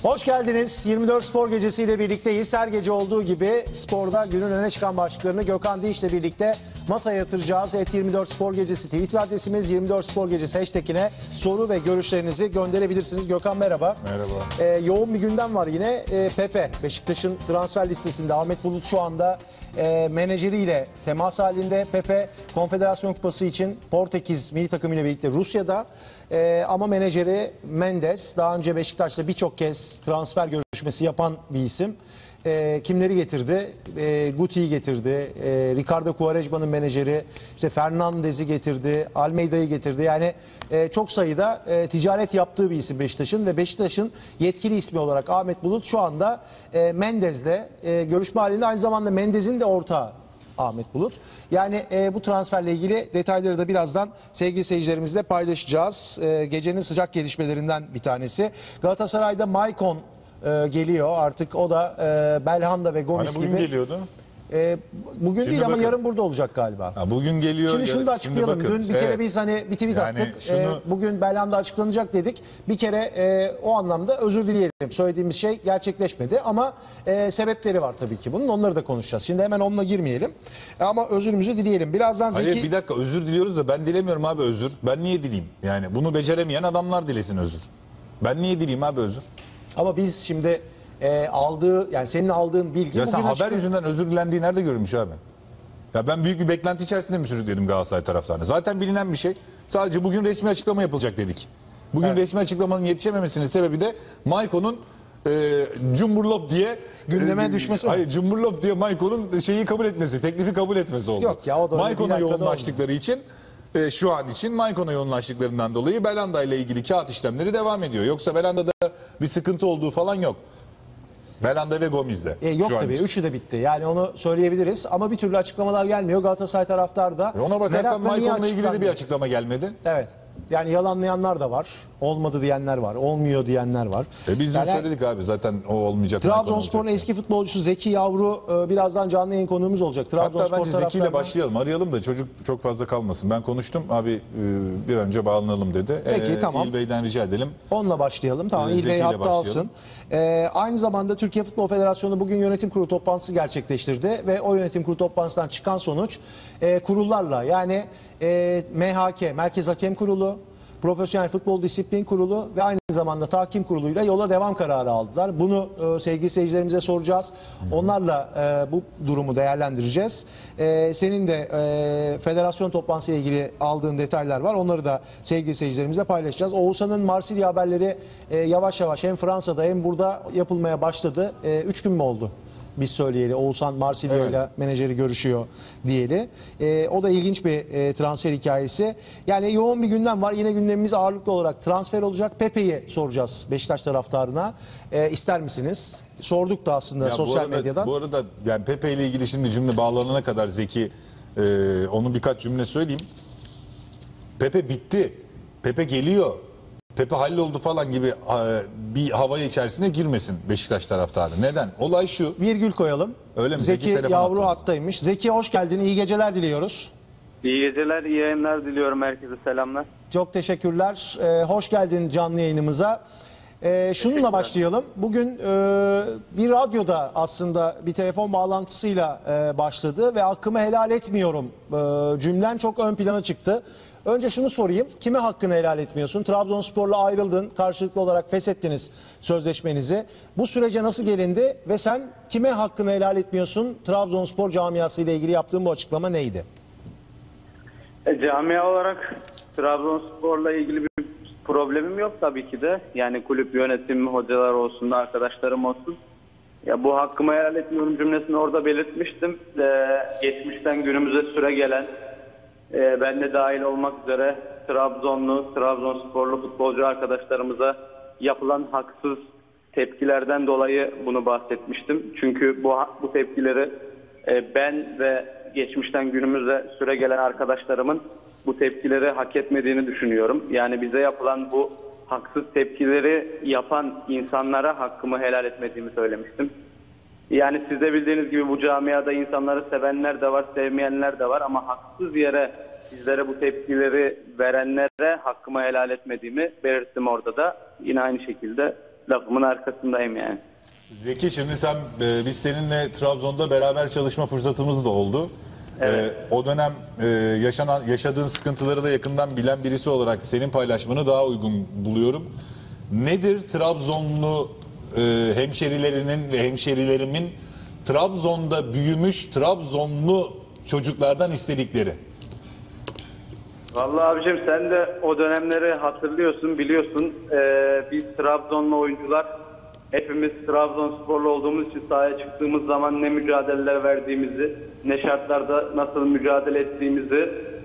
Hoş geldiniz. 24 Spor Gecesi ile birlikteyiz. Her gece olduğu gibi sporda günün öne çıkan başlıklarını Gökhan Dinç'le birlikte masaya yatıracağız. @24 Spor Gecesi Twitter adresimiz, 24 Spor Gecesi hashtag'ine soru ve görüşlerinizi gönderebilirsiniz. Gökhan merhaba. Merhaba. Yoğun bir gündem var yine. Pepe, Beşiktaş'ın transfer listesinde. Ahmet Bulut şu anda menajeriyle temas halinde. Pepe, Konfederasyon Kupası için Portekiz milli takımıyla birlikte Rusya'da. Ama menajeri Mendes, daha önce Beşiktaş'ta birçok kez transfer görüşmesi yapan bir isim. Kimleri getirdi? Guti'yi getirdi. Ricardo Quaresma'nın menajeri, işte Fernandez'i getirdi. Almeida'yı getirdi. Yani çok sayıda ticaret yaptığı bir isim Beşiktaş'ın ve Beşiktaş'ın yetkili ismi olarak Ahmet Bulut şu anda Mendes'le görüşme halinde. Aynı zamanda Mendes'in de ortağı Ahmet Bulut. Yani bu transferle ilgili detayları da birazdan sevgili seyircilerimizle paylaşacağız. Gecenin sıcak gelişmelerinden bir tanesi. Galatasaray'da Maicon geliyor artık, o da Belhanda ve Gomis bugün gibi. Geliyordu. Bugün Şimdi değil bakın. ama yarın burada olacak galiba. Bugün geliyor. Şimdi şunu da açıklayalım. Şimdi bakın, Dün bir kere biz hani bir tweet Yani attık. şunu- Bugün Belhanda açıklanacak dedik. Bir kere o anlamda özür dileyelim. Söylediğimiz şey gerçekleşmedi ama sebepleri var tabii ki bunun. Onları da konuşacağız. Şimdi hemen onunla girmeyelim. Ama özürümüzü dileyelim. Birazdan Zeki... Hayır, bir dakika, özür diliyoruz da ben dilemiyorum abi özür. Ben niye dileyim? Yani bunu beceremeyen adamlar dilesin özür. Ben niye dileyim abi özür? Ama biz şimdi aldığı, yani senin aldığın bilgi Ya sen bugün haber yüzünden özür dilendiği nerede görülmüş abi? Ya ben büyük bir beklenti içerisinde mi sürükledim Galatasaray taraftarını? Zaten bilinen bir şey. Sadece bugün resmi açıklama yapılacak dedik. Bugün Evet. resmi açıklamanın yetişememesinin sebebi de Maicon'un cumburlop diye gündeme düşmesi mi? Hayır, cumburlop diye Maicon'un şeyi kabul etmesi, teklifi kabul etmesi oldu. Yok ya, o da öyle bir Maicon'a dakikada yoğunlaştıkları için şu an için Maicon'a yoğunlaştıklarından dolayı Belhanda ile ilgili kağıt işlemleri devam ediyor. Yoksa Belhanda'da bir sıkıntı olduğu falan yok. Belhanda ve Gomis'de. Yok şu an tabii. için. Üçü de bitti. Yani onu söyleyebiliriz. Ama bir türlü açıklamalar gelmiyor. Galatasaray taraftar da Ona bakarsan merakla niye Maicon'la ilgili de bir açıklanmıyor? açıklama gelmedi. Evet. Yani yalanlayanlar da var. Olmadı diyenler var. Olmuyor diyenler var. Biz de Yani söyledik abi, zaten o olmayacak. Trabzonspor'un eski futbolcusu Zeki Yavru birazdan canlı yayın konuğumuz olacak. Hatta Trabzonspor bence Zeki ile taraftarından. başlayalım. Arayalım da çocuk çok fazla kalmasın. Ben konuştum abi, bir an önce bağlanalım dedi. Peki, tamam. İl Bey'den rica edelim. Onunla başlayalım. Tamam. Zeki İl Bey ile hatta başlayalım. alsın. Aynı zamanda Türkiye Futbol Federasyonu bugün yönetim kurulu toplantısı gerçekleştirdi ve o yönetim kurulu toplantısından çıkan sonuç kurullarla, yani MHK, Merkez Hakem Kurulu, Profesyonel Futbol Disiplin Kurulu ve aynı zamanda Tahkim Kurulu'yla yola devam kararı aldılar. Bunu sevgili seyircilerimize soracağız. Onlarla bu durumu değerlendireceğiz. Senin de federasyon toplantısıyla ilgili aldığın detaylar var. Onları da sevgili seyircilerimizle paylaşacağız. Oğuzhan'ın Marsilya haberleri yavaş yavaş hem Fransa'da hem burada yapılmaya başladı. 3 gün mü oldu? Biz söyleyeli. Oğuzhan Marsilya ile menajeri görüşüyor diyeli. O da ilginç bir transfer hikayesi. Yani yoğun bir gündem var. Yine gündemimiz ağırlıklı olarak transfer olacak. Pepe'yi soracağız Beşiktaş taraftarına. İster misiniz? Sorduk da aslında Ya sosyal medyadan. Bu arada yani Pepe ile ilgili şimdi cümle bağlanana kadar Zeki, onun birkaç cümle söyleyeyim. Pepe bitti. Pepe geliyor. Pepe halloldu falan gibi bir havaya içerisine girmesin Beşiktaş taraftarı. Neden? Olay şu. Virgül koyalım. Öyle mi? Zeki telefon Yavru attınız. hattaymış. Zeki hoş geldin. İyi geceler diliyoruz. İyi geceler, iyi yayınlar diliyorum, herkese selamlar. Çok teşekkürler. Hoş geldin canlı yayınımıza. Şununla başlayalım. Bugün bir radyoda aslında bir telefon bağlantısıyla başladı ve hakkımı helal etmiyorum cümlen çok ön plana çıktı. Önce şunu sorayım. Kime hakkını helal etmiyorsun? Trabzonspor'la ayrıldın. Karşılıklı olarak feshettiniz sözleşmenizi. Bu sürece nasıl gelindi ve sen kime hakkını helal etmiyorsun? Trabzonspor camiası ile ilgili yaptığın bu açıklama neydi? Camia olarak Trabzonspor'la ilgili bir problemim yok tabii ki de. Yani kulüp yönetimi, hocalar olsun, arkadaşlarım olsun. Ya bu hakkımı helal etmiyorum cümlesini orada belirtmiştim. Geçmişten günümüze süre gelen, ben de dahil olmak üzere Trabzonlu, Trabzonsporlu futbolcu arkadaşlarımıza yapılan haksız tepkilerden dolayı bunu bahsetmiştim. Çünkü bu tepkileri ben ve geçmişten günümüze süre gelen arkadaşlarımın bu tepkileri hak etmediğini düşünüyorum. Yani bize yapılan bu haksız tepkileri yapan insanlara hakkımı helal etmediğimi söylemiştim. Yani siz de bildiğiniz gibi bu camiada insanları sevenler de var, sevmeyenler de var ama haksız yere bizlere bu tepkileri verenlere hakkımı helal etmediğimi belirttim orada da. Yine aynı şekilde lafımın arkasındayım yani. Zeki, şimdi biz seninle Trabzon'da beraber çalışma fırsatımız da oldu. Evet. O dönem yaşadığın sıkıntıları da yakından bilen birisi olarak senin paylaşmanı daha uygun buluyorum. Nedir Trabzonlu hemşerilerinin ve hemşerilerimin Trabzon'da büyümüş Trabzonlu çocuklardan istedikleri? Vallahi abicim, sen de o dönemleri hatırlıyorsun, biliyorsun. Biz Trabzonlu oyuncular hepimiz Trabzonsporlu olduğumuz için sahaya çıktığımız zaman ne mücadeleler verdiğimizi, ne şartlarda nasıl mücadele ettiğimizi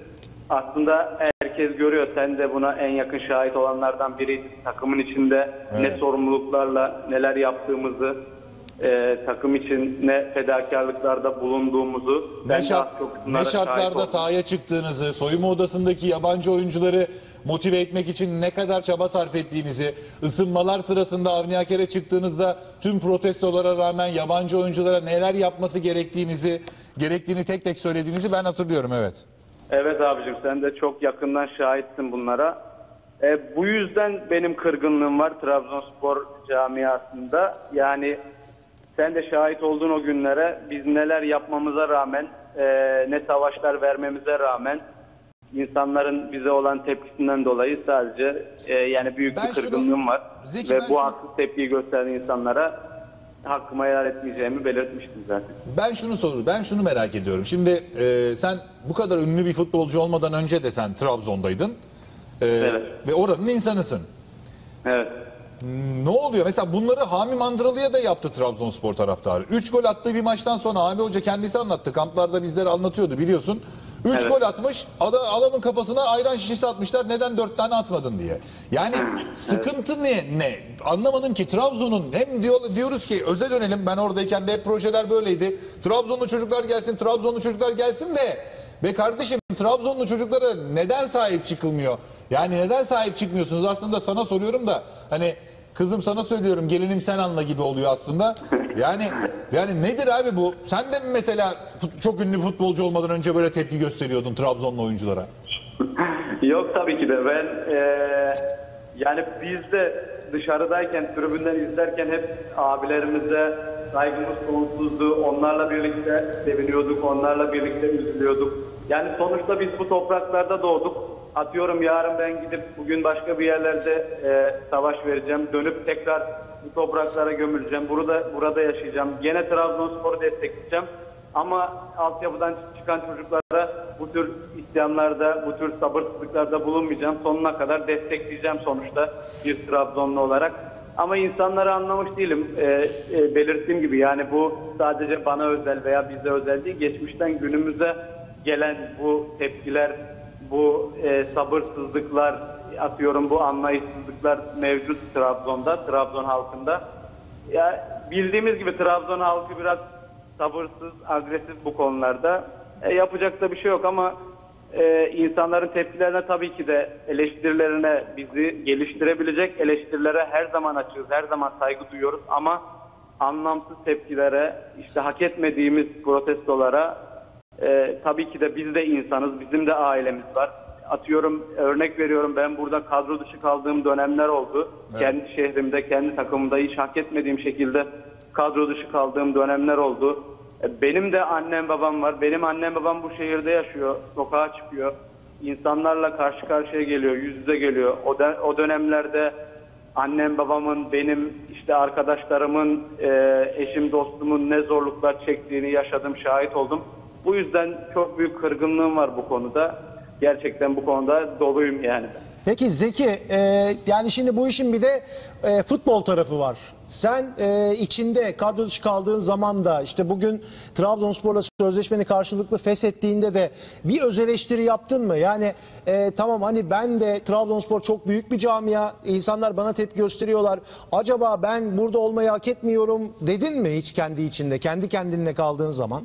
aslında herkes görüyor. Sen de buna en yakın şahit olanlardan biriydin. Takımın içinde ne sorumluluklarla neler yaptığımızı, takım için ne fedakarlıklarda bulunduğumuzu, Ne şartlarda sahaya çıktığınızı, soyunma odasındaki yabancı oyuncuları motive etmek için ne kadar çaba sarf ettiğinizi, ısınmalar sırasında Avni Aker'e çıktığınızda tüm protestolara rağmen yabancı oyunculara neler yapması gerektiğini tek tek söylediğinizi ben hatırlıyorum, evet. Evet abicim, sen de çok yakından şahitsin bunlara. Bu yüzden benim kırgınlığım var Trabzonspor camiasında. Yani sen de şahit olduğun o günlere, biz neler yapmamıza rağmen, ne savaşlar vermemize rağmen insanların bize olan tepkisinden dolayı sadece yani büyük bir kırgınlığım var. Zeki, ve bu haksız tepkiyi gösteren insanlara hakkımı helal etmeyeceğimi belirtmiştim zaten. Ben şunu merak ediyorum. Şimdi sen bu kadar ünlü bir futbolcu olmadan önce de sen Trabzon'daydın. Evet. Ve oranın insanısın. Evet. Ne oluyor? Mesela bunları Hami Mandıralı'ya da yaptı Trabzonspor taraftarı. 3 gol attığı bir maçtan sonra Hami Hoca kendisi anlattı. Kamplarda bizlere anlatıyordu, biliyorsun. 3 gol atmış. Adamın kafasına ayran şişesi atmışlar. Neden 4 tane atmadın diye. Yani sıkıntı ne? Anlamadım ki Trabzon'un hem diyoruz ki öze dönelim. Ben oradayken de hep projeler böyleydi. Trabzonlu çocuklar gelsin, Trabzonlu çocuklar gelsin de be kardeşim, Trabzonlu çocuklara neden sahip çıkılmıyor? Yani neden sahip çıkmıyorsunuz? Aslında sana soruyorum da hani kızım sana söylüyorum, gelinim sen anla gibi oluyor aslında. Yani nedir abi bu? Sen de mi mesela çok ünlü futbolcu olmadan önce böyle tepki gösteriyordun Trabzonlu oyunculara? Yok tabii ki de. Ben yani biz de dışarıdayken, tribünden izlerken hep abilerimize saygımız sonsuzdu. Onlarla birlikte seviniyorduk, onlarla birlikte üzülüyorduk. Yani sonuçta biz bu topraklarda doğduk. Atıyorum yarın ben gidip bugün başka bir yerlerde savaş vereceğim. Dönüp tekrar bu topraklara gömüleceğim. Burada yaşayacağım. Gene Trabzonspor'u destekleyeceğim. Ama altyapıdan çıkan çocuklara bu tür isyanlarda, bu tür sabırsızlıklarda bulunmayacağım. Sonuna kadar destekleyeceğim sonuçta bir Trabzonlu olarak. Ama insanları anlamış değilim. Belirttiğim gibi yani bu sadece bana özel veya bize özel değil. Geçmişten günümüze gelen bu tepkiler, bu sabırsızlıklar, atıyorum bu anlayışsızlıklar mevcut Trabzon'da, Trabzon halkında. Ya bildiğimiz gibi Trabzon halkı biraz sabırsız, agresif bu konularda. Yapacak da bir şey yok ama insanların tepkilerine tabii ki de eleştirilerine bizi geliştirebilecek eleştirilere her zaman açığız, her zaman saygı duyuyoruz ama anlamsız tepkilere, işte hak etmediğimiz protestolara tabii ki de biz de insanız, bizim de ailemiz var. Atıyorum, örnek veriyorum, ben burada kadro dışı kaldığım dönemler oldu. Evet. Kendi şehrimde, kendi takımımda hiç hak etmediğim şekilde kadro dışı kaldığım dönemler oldu. Benim de annem babam var. Benim annem babam bu şehirde yaşıyor. Sokağa çıkıyor. İnsanlarla karşı karşıya geliyor. Yüz yüze geliyor. O dönemlerde annem babamın, benim işte arkadaşlarımın, eşim dostumun ne zorluklar çektiğini yaşadım, şahit oldum. Bu yüzden çok büyük kırgınlığım var bu konuda. Gerçekten bu konuda doluyum yani. Peki Zeki, yani şimdi bu işin bir de futbol tarafı var. Sen içinde kadro dışı kaldığın zaman da işte bugün Trabzonspor'la sözleşmeni karşılıklı feshettiğinde de bir öz eleştiri yaptın mı? Yani tamam, hani ben de Trabzonspor çok büyük bir camia, insanlar bana tepki gösteriyorlar. Acaba ben burada olmayı hak etmiyorum dedin mi hiç kendi içinde, kendi kendinle kaldığın zaman?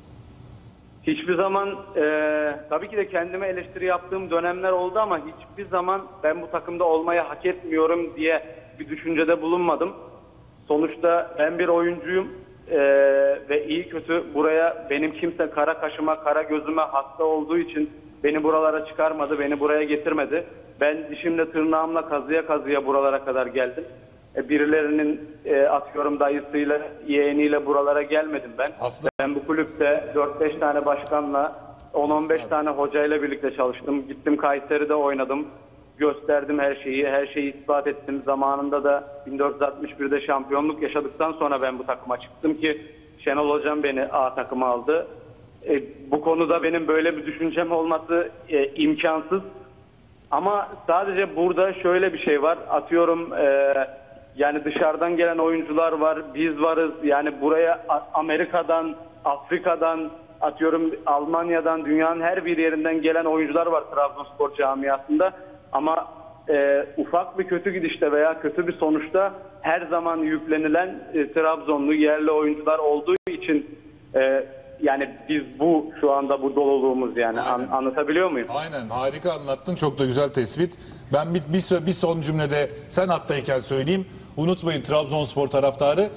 Hiçbir zaman tabii ki de kendime eleştiri yaptığım dönemler oldu ama hiçbir zaman ben bu takımda olmayı hak etmiyorum diye bir düşüncede bulunmadım. Sonuçta ben bir oyuncuyum ve iyi kötü buraya benim kimse kara kaşıma, kara gözüme hasta olduğu için beni buralara çıkarmadı, beni buraya getirmedi. Ben dişimle tırnağımla kazıya kazıya buralara kadar geldim. birilerinin atıyorum dayısıyla, yeğeniyle buralara gelmedim ben. Aslında- Ben bu kulüpte 4-5 tane başkanla, 10-15 tane hocayla birlikte çalıştım. Gittim Kayseri'de oynadım. Gösterdim her şeyi. Her şeyi ispat ettim. Zamanında da 1461'de şampiyonluk yaşadıktan sonra ben bu takıma çıktım ki Şenol Hocam beni A takıma aldı. Bu konuda benim böyle bir düşüncem olması imkansız. Ama sadece burada şöyle bir şey var. Atıyorum yani dışarıdan gelen oyuncular var. Biz varız. Yani buraya Amerika'dan, Afrika'dan, atıyorum Almanya'dan, dünyanın her bir yerinden gelen oyuncular var Trabzonspor camiasında. Ama ufak bir kötü gidişte veya kötü bir sonuçta her zaman yüklenilen Trabzonlu yerli oyuncular olduğu için yani biz şu anda bu doluluğumuz yani. Anlatabiliyor muyum? Aynen, harika anlattın, çok da güzel tespit. Ben bir son cümlede sen hattayken söyleyeyim. Unutmayın, Trabzonspor taraftarı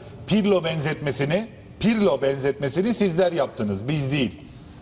Pirlo benzetmesini sizler yaptınız, biz değil.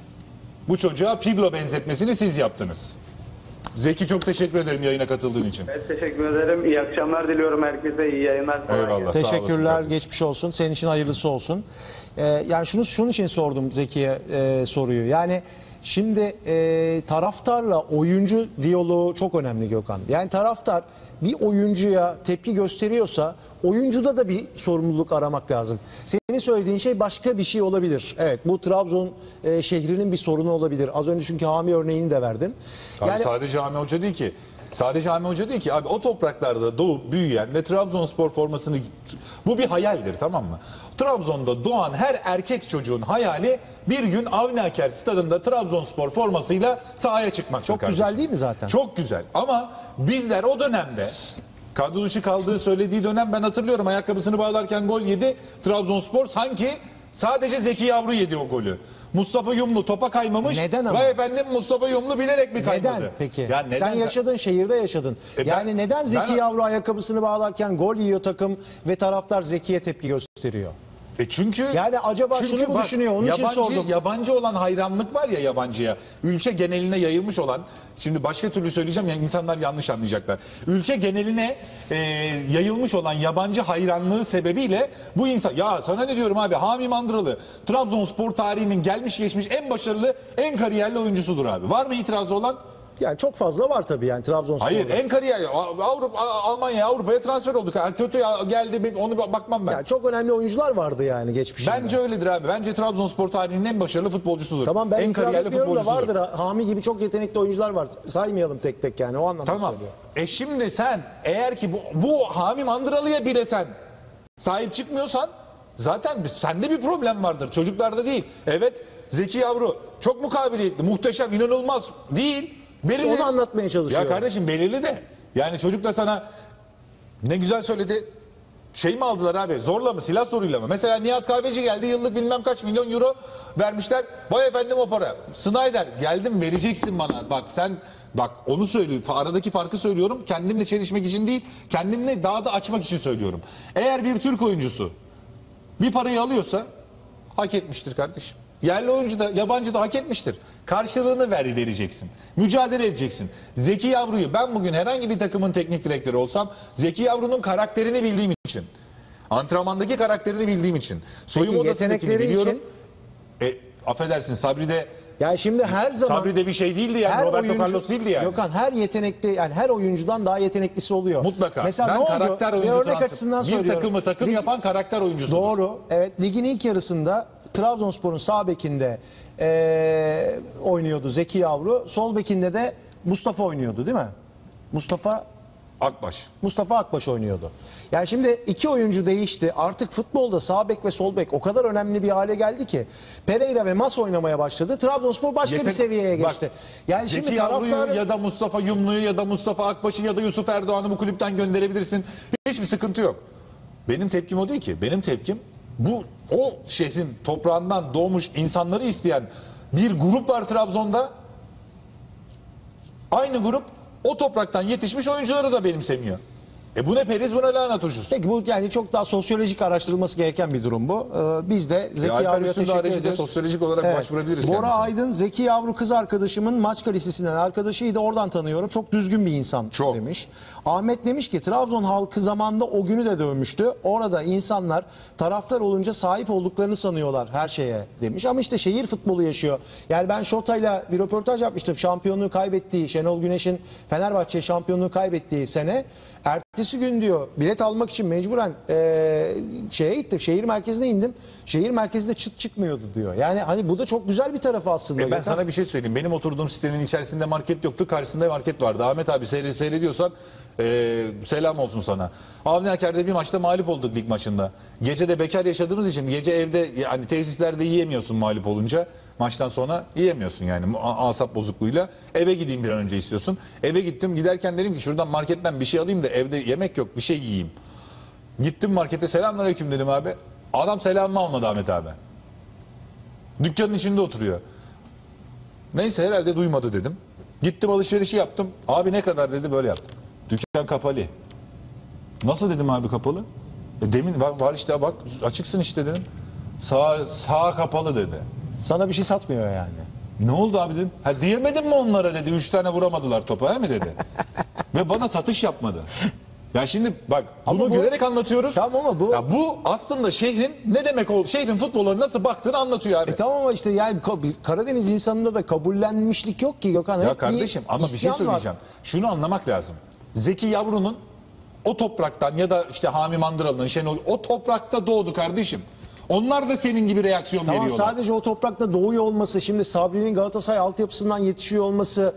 Bu çocuğa Pirlo benzetmesini siz yaptınız. Zeki, çok teşekkür ederim yayına katıldığın için. Evet, teşekkür ederim. İyi akşamlar diliyorum herkese. İyi yayınlar. Eyvallah. Sağ Teşekkürler, olasın kardeşim. geçmiş olsun. Senin için hayırlısı olsun. Yani şunun için sordum Zeki'ye soruyu. Yani şimdi taraftarla oyuncu diyaloğu çok önemli Gökhan. Yani taraftar bir oyuncuya tepki gösteriyorsa oyuncuda da bir sorumluluk aramak lazım. Senin söylediğin şey başka bir şey olabilir. Evet, bu Trabzon şehrinin bir sorunu olabilir. Az önce çünkü Hami örneğini de verdin. Abi Yani sadece Hami Hoca değil ki. Sadece Hami Hoca değil ki abi, o topraklarda doğup büyüyen ve Trabzonspor formasını, bu bir hayaldir, tamam mı? Trabzon'da doğan her erkek çocuğun hayali bir gün Avni Aker stadında Trabzonspor formasıyla sahaya çıkmaktır. Çok kardeşim. güzel değil mi zaten? Çok güzel, ama bizler o dönemde kadro dışı kaldığı söylediği dönem, ben hatırlıyorum, ayakkabısını bağlarken gol yedi Trabzonspor, sanki sadece Zeki Yavru yedi o golü. Mustafa Yumlu topa kaymamış. Neden ama? Vay efendim, Mustafa Yumlu bilerek mi kaymadı? neden peki? Ya neden? Sen yaşadığın şehirde yaşadın. Yani neden Zeki ben- Yavru ayakkabısını bağlarken gol yiyor takım ve taraftar Zeki'ye tepki gösteriyor? Çünkü Yani acaba şunu mu düşünüyor? Onun için sordum. Yabancı olan hayranlık var ya, yabancıya. Ülke geneline yayılmış olan, şimdi başka türlü söyleyeceğim yani insanlar yanlış anlayacaklar. Ülke geneline yayılmış olan yabancı hayranlığı sebebiyle bu insan, ya sana ne diyorum abi, Hami Mandıralı Trabzonspor tarihinin gelmiş geçmiş en başarılı, en kariyerli oyuncusudur abi. Var mı itirazı olan? Yani çok fazla var tabii yani Trabzonspor'da. Hayır, en kariyer Avrupa, Almanya, Avrupa'ya transfer olduk. Kötü geldi, onu bakmam ben. Yani çok önemli oyuncular vardı yani geçmişinde. Bence öyledir abi. Bence Trabzonspor tarihinin en başarılı futbolcusudur. Tamam, ben en itiraz kariyerli etmiyorum da futbolcusudur. vardır. Hami gibi çok yetenekli oyuncular var. Saymayalım tek tek yani, o anlamda Tamam. söylüyorum. Şimdi sen eğer ki bu Hami Mandıralı'ya bile sen sahip çıkmıyorsan zaten sende bir problem vardır. Çocuklarda değil. Evet, Zeki Yavru çok mukabiliyetli, muhteşem, inanılmaz değil. Belirli. Onu anlatmaya çalışıyorum. Ya kardeşim, belirli de. Yani çocuk da sana ne güzel söyledi. Şey mi aldılar abi? Zorla mı? Silah zoruyla mı? Mesela Nihat Kahveci geldi. Yıllık bilmem kaç milyon euro vermişler. Vay efendim o para. Snyder, geldim vereceksin bana. Bak onu söylüyorum. Aradaki farkı söylüyorum. Kendimle çelişmek için değil. Kendimle daha da açmak için söylüyorum. Eğer bir Türk oyuncusu bir parayı alıyorsa hak etmiştir kardeşim. Yerli oyuncu da yabancı da hak etmiştir. Karşılığını vereceksin. Mücadele edeceksin. Zeki Yavru'yu, ben bugün herhangi bir takımın teknik direktörü olsam, Zeki Yavru'nun karakterini bildiğim için, antrenmandaki karakterini bildiğim için, soyunma odasındakini yetenekleri biliyorum. Affedersin, Sabri de Yani şimdi her zaman Sabri de bir şey değildi yani, her Roberto Carlos değildi yani. Gökhan, her yetenekli, yani her oyuncudan daha yeteneklisi oluyor. Mutlaka. Mesela Ben ne oldu? karakter Bir oyuncu örnek transfer. açısından Bir söylüyorum. takımı takım yapan karakter oyuncusudur. Doğru. Evet, ligin ilk yarısında Trabzonspor'un sağ bekinde oynuyordu Zeki Yavru. Sol bekinde de Mustafa oynuyordu değil mi? Mustafa Akbaş oynuyordu. Yani şimdi iki oyuncu değişti. Artık futbolda sağ bek ve sol bek o kadar önemli bir hale geldi ki Pereira ve Mas oynamaya başladı. Trabzonspor başka bir seviyeye geçti. Yani Zeki şimdi Yavru'yu taraftarı ya da Mustafa Yumlu'yu ya da Mustafa Akbaş'ı ya da Yusuf Erdoğan'ı bu kulüpten gönderebilirsin. Hiçbir sıkıntı yok. Benim tepkim o değil ki. Benim tepkim, o şehrin toprağından doğmuş insanları isteyen bir grup var Trabzon'da. Aynı grup o topraktan yetişmiş oyuncuları da benimsemiyor. Bu ne periz, bu ne lahana turşusu. Peki bu yani çok daha sosyolojik araştırılması gereken bir durum bu. Biz de Zeki Alper Yavru'ya Üstün teşekkür Daireci de ediyoruz. sosyolojik olarak başvurabiliriz Bora kendisine. Aydın, Zeki Yavru kız arkadaşımın Maçka Lisesi'nden arkadaşıydı, oradan tanıyorum. Çok düzgün bir insan Çok. demiş. Ahmet demiş ki Trabzon halkı zamanında o günü de dövmüştü. Orada insanlar taraftar olunca sahip olduklarını sanıyorlar her şeye demiş. Ama işte şehir futbolu yaşıyor. Yani ben Şota'yla bir röportaj yapmıştım. Şampiyonluğu kaybettiği, Şenol Güneş'in Fenerbahçe şampiyonluğu kaybettiği sene. Ertesi gün diyor bilet almak için mecburen şeye gittim. Şehir merkezine indim. Şehir merkezinde çıt çıkmıyordu diyor. Yani hani bu da çok güzel bir tarafı aslında. Ben sana bir şey söyleyeyim. Benim oturduğum sitenin içerisinde market yoktu. Karşısında market vardı. Ahmet abi seyrediyorsan selam olsun sana. Avni Aker'de bir maçta mağlup olduk lig maçında. Gece de bekar yaşadığımız için gece evde yani tesislerde yiyemiyorsun mağlup olunca. Maçtan sonra yiyemiyorsun yani asap bozukluğuyla. Eve gideyim bir an önce istiyorsun. Eve gittim, giderken dedim ki şuradan marketten bir şey alayım da evde yemek yok, bir şey yiyeyim. Gittim markete, selamünaleyküm dedim abi. Adam selamımı almadı Ahmet abi. Dükkanın içinde oturuyor. Neyse herhalde duymadı dedim. Gittim alışverişi yaptım. Abi ne kadar dedi, böyle yaptım. Dükkan kapalı. Nasıl dedim abi kapalı? Demin var işte bak açıksın işte dedim. Sağ kapalı dedi. Sana bir şey satmıyor yani. Ne oldu abi dedim. Ha diyemedim mi onlara dedi. 3 tane vuramadılar topa he mi dedi. Ve bana satış yapmadı. Ya şimdi bak bunu Ama bu- gülerek anlatıyoruz. Tamam ama bu- Ya bu aslında şehrin ne demek oldu? Şehrin futbola nasıl baktığını anlatıyor abi. Tamam ama işte yani Karadeniz insanında da kabullenmişlik yok ki Gökhan. Ya Hep kardeşim ama bir şey isyan var. söyleyeceğim. Şunu anlamak lazım. Zeki Yavru'nun o topraktan ya da işte Hami Mandıralı'nın Şenol o toprakta doğdu kardeşim. Onlar da senin gibi reaksiyon Tamam veriyorlar. sadece o toprakta doğuyor olması, şimdi Sabri'nin Galatasaray altyapısından yetişiyor olması,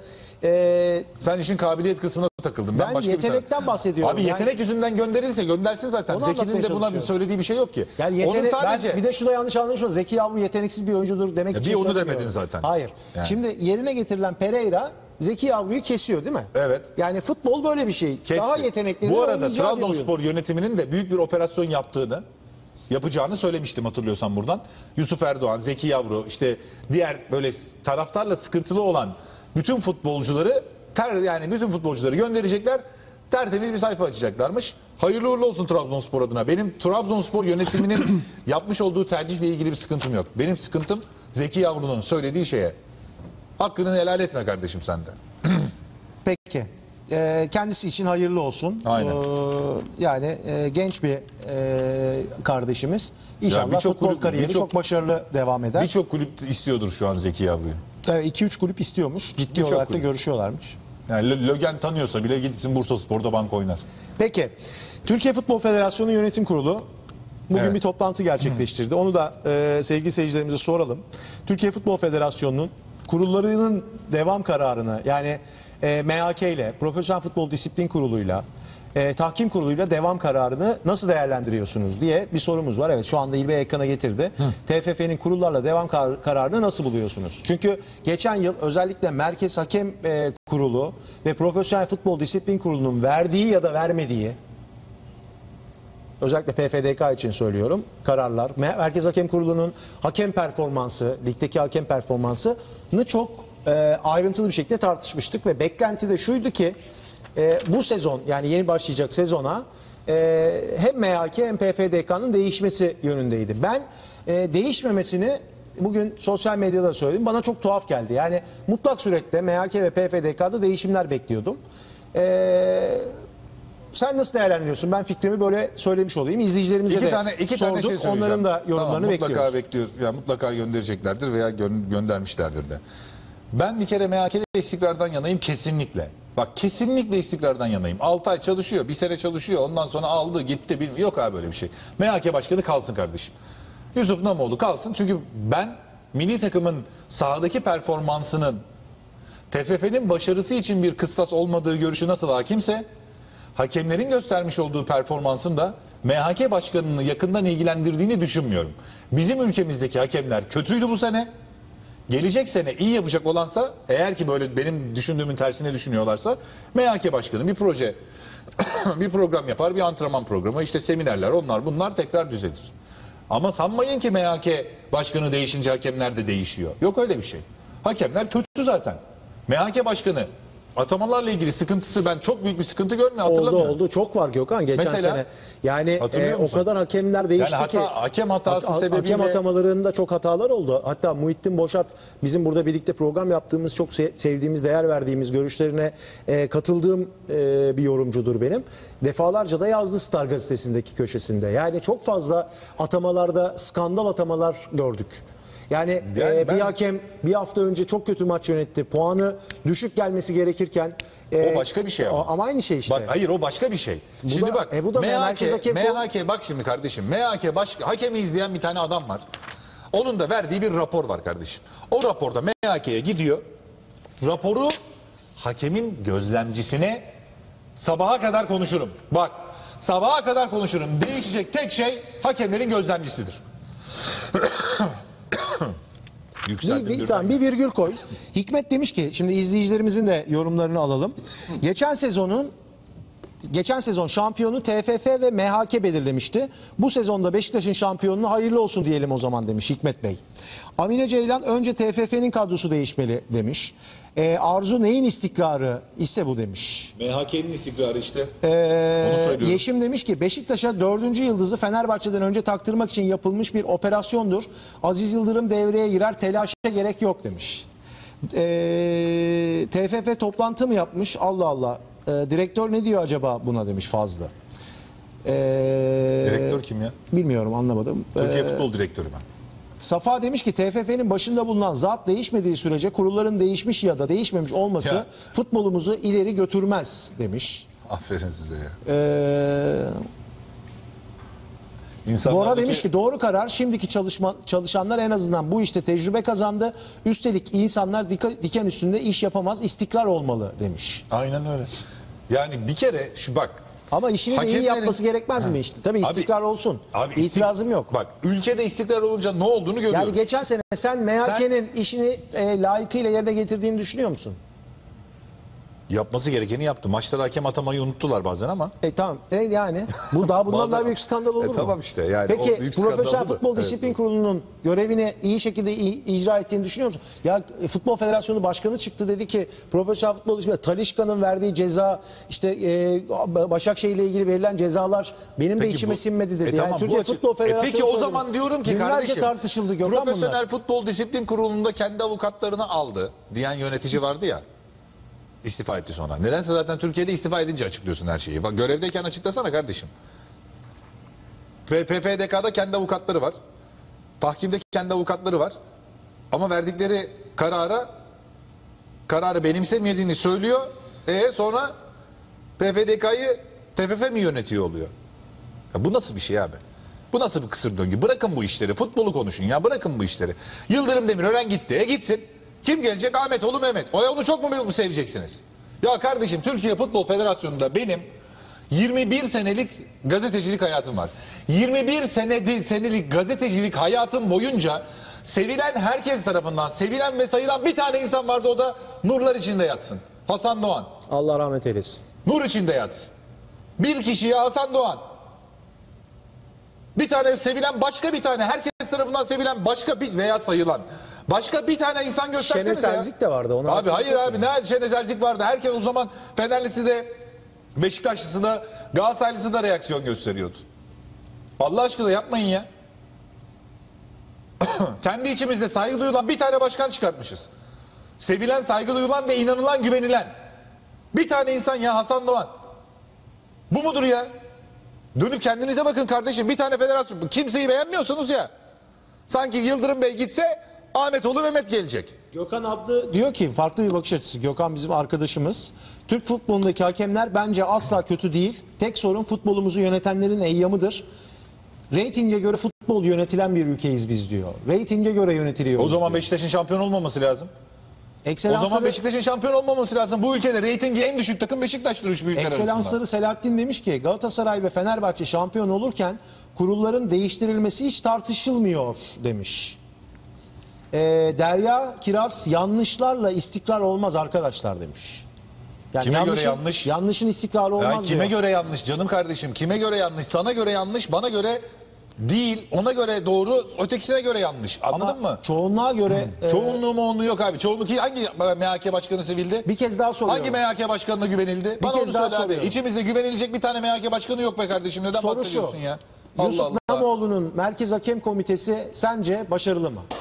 Sen işin kabiliyet kısmına takıldın. Ben başka bir yetenekten taraf- bahsediyorum. Abi yetenek yüzünden gönderilse göndersin zaten. Onu Zeki'nin anlatmaya de buna çalışıyorum. söylediği bir şey yok ki. yani Onun yetenek, sadece bir de şu da yanlış anlaşılma. Zeki Yavru yeteneksiz bir oyuncudur demek Ya için bir onu söylemiyorum. demedin zaten. Hayır. Yani. Şimdi yerine getirilen Pereira Zeki Yavru'yu kesiyor değil mi? Evet. Yani futbol böyle bir şey. kesti. Daha yetenekli. Bu arada Trabzonspor yönetiminin de büyük bir operasyon yapacağını söylemiştim hatırlıyorsan buradan. Yusuf Erdoğan, Zeki Yavru, işte diğer böyle taraftarla sıkıntılı olan bütün futbolcuları yani bütün futbolcuları gönderecekler. Tertemiz bir sayfa açacaklarmış. Hayırlı uğurlu olsun Trabzonspor adına. Benim Trabzonspor yönetiminin yapmış olduğu tercihle ilgili bir sıkıntım yok. Benim sıkıntım Zeki Yavru'nun söylediği şeye. Hakkını helal etme kardeşim sen de. Peki. Kendisi için hayırlı olsun. Aynen. Yani genç bir kardeşimiz. İnşallah birçok futbol kulüp- kariyeri birçok- çok başarılı devam eder. Birçok kulüp istiyordur şu an Zeki Yavru'yu. 2-3 kulüp istiyormuş. Ciddi Birçok olarak da kulüp. görüşüyorlarmış. Yani Lögen tanıyorsa bile gitsin Bursaspor'da bank oynar. Peki. Türkiye Futbol Federasyonu Yönetim Kurulu bugün Evet. bir toplantı gerçekleştirdi. Onu da sevgili seyircilerimize soralım. Türkiye Futbol Federasyonu'nun kurullarının devam kararını yani MHK ile, Profesyonel Futbol Disiplin Kurulu'yla, tahkim kuruluyla devam kararını nasıl değerlendiriyorsunuz diye bir sorumuz var. Evet şu anda İlbey ekrana getirdi. TFF'nin kurullarla devam kararını nasıl buluyorsunuz? Çünkü geçen yıl özellikle Merkez Hakem Kurulu ve Profesyonel Futbol Disiplin Kurulu'nun verdiği ya da vermediği, özellikle PFDK için söylüyorum, kararlar, Merkez Hakem Kurulu'nun hakem performansı, ligdeki hakem performansını çok ayrıntılı bir şekilde tartışmıştık ve beklenti de şuydu ki bu sezon yani yeni başlayacak sezona hem MHK hem PFDK'nın değişmesi yönündeydi. Ben değişmemesini bugün sosyal medyada söyledim. Bana çok tuhaf geldi. Yani mutlak surette MHK ve PFDK'da değişimler bekliyordum. Sen nasıl değerlendiriyorsun? Ben fikrimi böyle söylemiş olayım. İzleyicilerimize İki de tane şey sorduk. söyleyeceğim. Onların da yorumlarını Tamam, mutlaka bekliyoruz. bekliyoruz. Ya mutlaka göndereceklerdir veya göndermişlerdir de. Ben bir kere MHK'de istikrardan yanayım kesinlikle. Bak kesinlikle istikrardan yanayım. 6 ay çalışıyor, bir sene çalışıyor. Ondan sonra aldı, gitti. Yok abi böyle bir şey. MHK başkanı kalsın kardeşim. Yusuf Namoğlu kalsın. Çünkü ben milli takımın sahadaki performansının TFF'nin başarısı için bir kıstas olmadığı görüşü nasıl hakimse hakemlerin göstermiş olduğu performansın da MHK başkanını yakından ilgilendirdiğini düşünmüyorum. Bizim ülkemizdeki hakemler kötüydü bu sene. Gelecek sene iyi yapacak olansa eğer ki böyle benim düşündüğümün tersine düşünüyorlarsa MHK başkanı bir proje bir program yapar, bir antrenman programı, işte seminerler, onlar bunlar tekrar düzelir. Ama sanmayın ki MHK başkanı değişince hakemler de değişiyor. Yok öyle bir şey. Hakemler kötü zaten. MHK başkanı atamalarla ilgili sıkıntısı, ben çok büyük bir sıkıntı görmüyorum, hatırlamıyorum. Oldu. Çok var Gökhan geçen Mesela? sene. Yani Hatırlıyor o musun? kadar hakemler değişti Yani ki. hakem hatası sebebiyle... Hakem atamalarında çok hatalar oldu. Hatta Muhittin Boşat bizim burada birlikte program yaptığımız, çok sevdiğimiz, değer verdiğimiz, görüşlerine katıldığım bir yorumcudur benim. Defalarca da yazdı Star gazetesindeki köşesinde. Yani çok fazla atamalarda skandal atamalar gördük. Yani, bir hakem bir hafta önce çok kötü maç yönetti. Puanı düşük gelmesi gerekirken... O başka bir şey ama. Ama aynı şey işte. Bak hayır, o başka bir şey. Şimdi da- bak bu da merkez hakem- MHK bak şimdi kardeşim. MHK hakemi izleyen bir tane adam var. Onun da verdiği bir rapor var kardeşim. O raporda MHK'ye gidiyor. Raporu hakemin gözlemcisine sabaha kadar konuşurum. Bak sabaha kadar konuşurum. Değişecek tek şey hakemlerin gözlemcisidir. Yükseldim. Tamam, bir virgül koy. Hikmet demiş ki, şimdi izleyicilerimizin de yorumlarını alalım. Geçen sezon şampiyonu TFF ve MHK belirlemişti. Bu sezonda Beşiktaş'ın şampiyonluğu hayırlı olsun diyelim o zaman demiş Hikmet Bey. Amine Ceylan önce TFF'nin kadrosu değişmeli demiş. Arzu neyin istikrarı ise bu demiş. MHK'nin istikrarı işte. Onu söylüyorum. Yeşim demiş ki Beşiktaş'a 4. yıldızı Fenerbahçe'den önce taktırmak için yapılmış bir operasyondur. Aziz Yıldırım devreye girer, telaşa gerek yok demiş. TFF toplantı mı yapmış? Allah Allah. Direktör ne diyor acaba buna demiş Fazlı. Direktör kim ya? Bilmiyorum, anlamadım. Türkiye Futbol Direktörü ben. Safa demiş ki TFF'nin başında bulunan zat değişmediği sürece kurulların değişmiş ya da değişmemiş olması Ya. futbolumuzu ileri götürmez demiş. Aferin size ya. Bora İnsanlardaki... demiş ki doğru karar, şimdiki çalışanlar en azından bu işte tecrübe kazandı. Üstelik insanlar diken üstünde iş yapamaz, istikrar olmalı demiş. Aynen öyle. Yani bir kere şu bak. Ama işini de iyi Hakemlerin- yapması gerekmez mi işte? Tabii istikrar olsun. Abi İtirazım yok. Bak ülkede istikrar olunca ne olduğunu görüyoruz. Yani geçen sene sen MHK'nin işini layıkıyla yerine getirdiğini düşünüyor musun? Yapması gerekeni yaptı. Maçlara hakem atamayı unuttular bazen ama. Tamam. Yani bu daha bundan Bazen- daha büyük skandal olur mu? Tamam işte yani. o Peki büyük Profesyonel skandaldı da. Futbol Evet. Disiplin Kurulu'nun görevini iyi şekilde icra ettiğini düşünüyor musun? Ya Futbol Federasyonu Başkanı çıktı, dedi ki Profesyonel Futbol Disiplin, Talisca'nın verdiği ceza, işte Başakşehir ile ilgili verilen cezalar benim de Peki içime bu- sinmedi dedi. tamam, yani bu Türkiye açık- Futbol Federasyonu Peki o söyledi. zaman diyorum ki Günlerce kardeşim. tartışıldı Gökhan Profesyonel bunlar. Futbol Disiplin Kurulu'nda kendi avukatlarını aldı diyen yönetici vardı ya. İstifa etti sonra. Nedense zaten Türkiye'de istifa edince açıklıyorsun her şeyi. Bak görevdeyken açıklasana kardeşim. PFDK'da kendi avukatları var. Tahkimde kendi avukatları var. Ama verdikleri kararı benimsemediğini söylüyor. Sonra PFDK'yı TFF mi yönetiyor oluyor? Ya bu nasıl bir şey abi? Bu nasıl bir kısır döngü? Bırakın bu işleri. Futbolu konuşun ya. Bırakın bu işleri. Yıldırım Demirören gitti. Gitsin. Kim gelecek? Ahmetoğlu Mehmet. Onu çok mu seveceksiniz? Ya kardeşim, Türkiye Futbol Federasyonu'nda benim 21 senelik gazetecilik hayatım var. 21 senelik gazetecilik hayatım boyunca sevilen, herkes tarafından sevilen ve sayılan bir tane insan vardı, o da nurlar içinde yatsın. Hasan Doğan. Allah rahmet eylesin. Nur içinde yatsın. Bir kişiye Hasan Doğan. Bir tane sevilen, başka bir tane, herkes tarafından sevilen başka bir veya sayılan başka bir tane insan gösterseniz ya. Şenes Erzik de vardı. Ona Abi hayır haksızlık abi, ne Şenes Erzik vardı. Herkes o zaman, Fenerlisi de, Beşiktaşlısı da, Galatasaraylısı da reaksiyon gösteriyordu. Allah aşkına yapmayın ya. Kendi içimizde saygı duyulan bir tane başkan çıkartmışız. Sevilen, saygı duyulan ve inanılan, güvenilen. Bir tane insan ya, Hasan Doğan. Bu mudur ya? Dönüp kendinize bakın kardeşim. Bir tane federasyon. Kimseyi beğenmiyorsunuz ya. Sanki Yıldırım Bey gitse Ahmetoğlu Mehmet gelecek. Gökhan adlı diyor ki, farklı bir bakış açısı. Gökhan bizim arkadaşımız. Türk futbolundaki hakemler bence asla kötü değil. Tek sorun futbolumuzu yönetenlerin eyyamıdır. Reytinge göre futbol yönetilen bir ülkeyiz biz diyor. Reytinge göre yönetiliyoruz O zaman diyor. Beşiktaş'ın şampiyon olmaması lazım. O Ekselansları, zaman Beşiktaş'ın şampiyon olmaması lazım. Bu ülkede reytingi en düşük takım Beşiktaş'tır, üç büyükler arasında. Ekselansları Selahattin demiş ki Galatasaray ve Fenerbahçe şampiyon olurken kurulların değiştirilmesi hiç tartışılmıyor demiş. Derya Kiraz, yanlışlarla istikrar olmaz arkadaşlar demiş. Yani Kime göre yanlış? Yanlışın istikrarı olmaz Ya kime diyor. göre yanlış canım kardeşim? Kime göre yanlış? Sana göre yanlış, bana göre Değil. Ona göre doğru, ötekisine göre yanlış. Anladın Ama mı? çoğunluğa göre Çoğunluğu mu yok abi. Çoğunluk hangi MHK başkanı sevildi? bir kez daha soruyorum. Hangi MHK başkanına güvenildi? Bana kez onu daha söyle abi. soruyorum. İçimizde güvenilecek bir tane MHK başkanı yok be kardeşim. Neden Soru şu. bahsediyorsun ya? Yusuf Allah Allah. Namoğlu'nun Merkez Hakem Komitesi sence başarılı mı?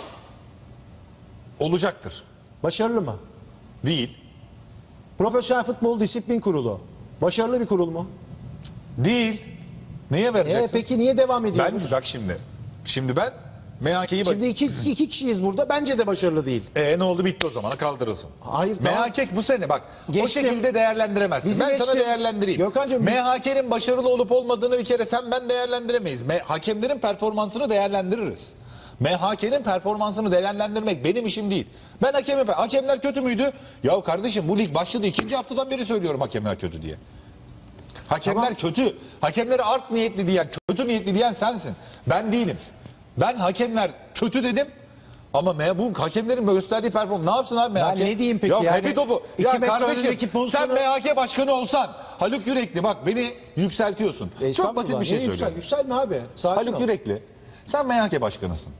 Olacaktır. Başarılı mı? Değil. Profesyonel Futbol Disiplin Kurulu başarılı bir kurul mu? Değil. Neye vereceksin? Peki niye devam ediyoruz? Ben bak şimdi. Şimdi ben MHK'yi bak. Şimdi iki kişiyiz burada. Bence de başarılı değil. Ne oldu, bitti o zaman, kaldırılsın. Hayır, tamam. MHK bu sene bak Geçtim. o şekilde değerlendiremezsin. Bizi Ben sana geçtim. değerlendireyim. Gökhan'cığım, MHK'nin başarılı olup olmadığını bir kere sen ben değerlendiremeyiz. Hakemlerin performansını değerlendiririz. MHK'nin performansını değerlendirmek benim işim değil. Ben hakemler kötü müydü? Ya kardeşim bu lig başladı, 2. haftadan beri söylüyorum hakemler kötü diye. Hakemler kötü. Hakemleri art niyetli diyen, kötü niyetli diyen sensin. Ben değilim. Ben hakemler kötü dedim. Ama bu hakemlerin gösterdiği performans ne yapsın abi MHK? Ben ne diyeyim peki ya, yani? hepi topu. 2 Ya metre kardeşim önündeki pozisyonu... sen MHK başkanı olsan Haluk Yürekli, bak beni yükseltiyorsun. Çok basit bir şey söylüyorum. Yükselme abi. Sakin Haluk ol. Yürekli, sen MHK başkanısın.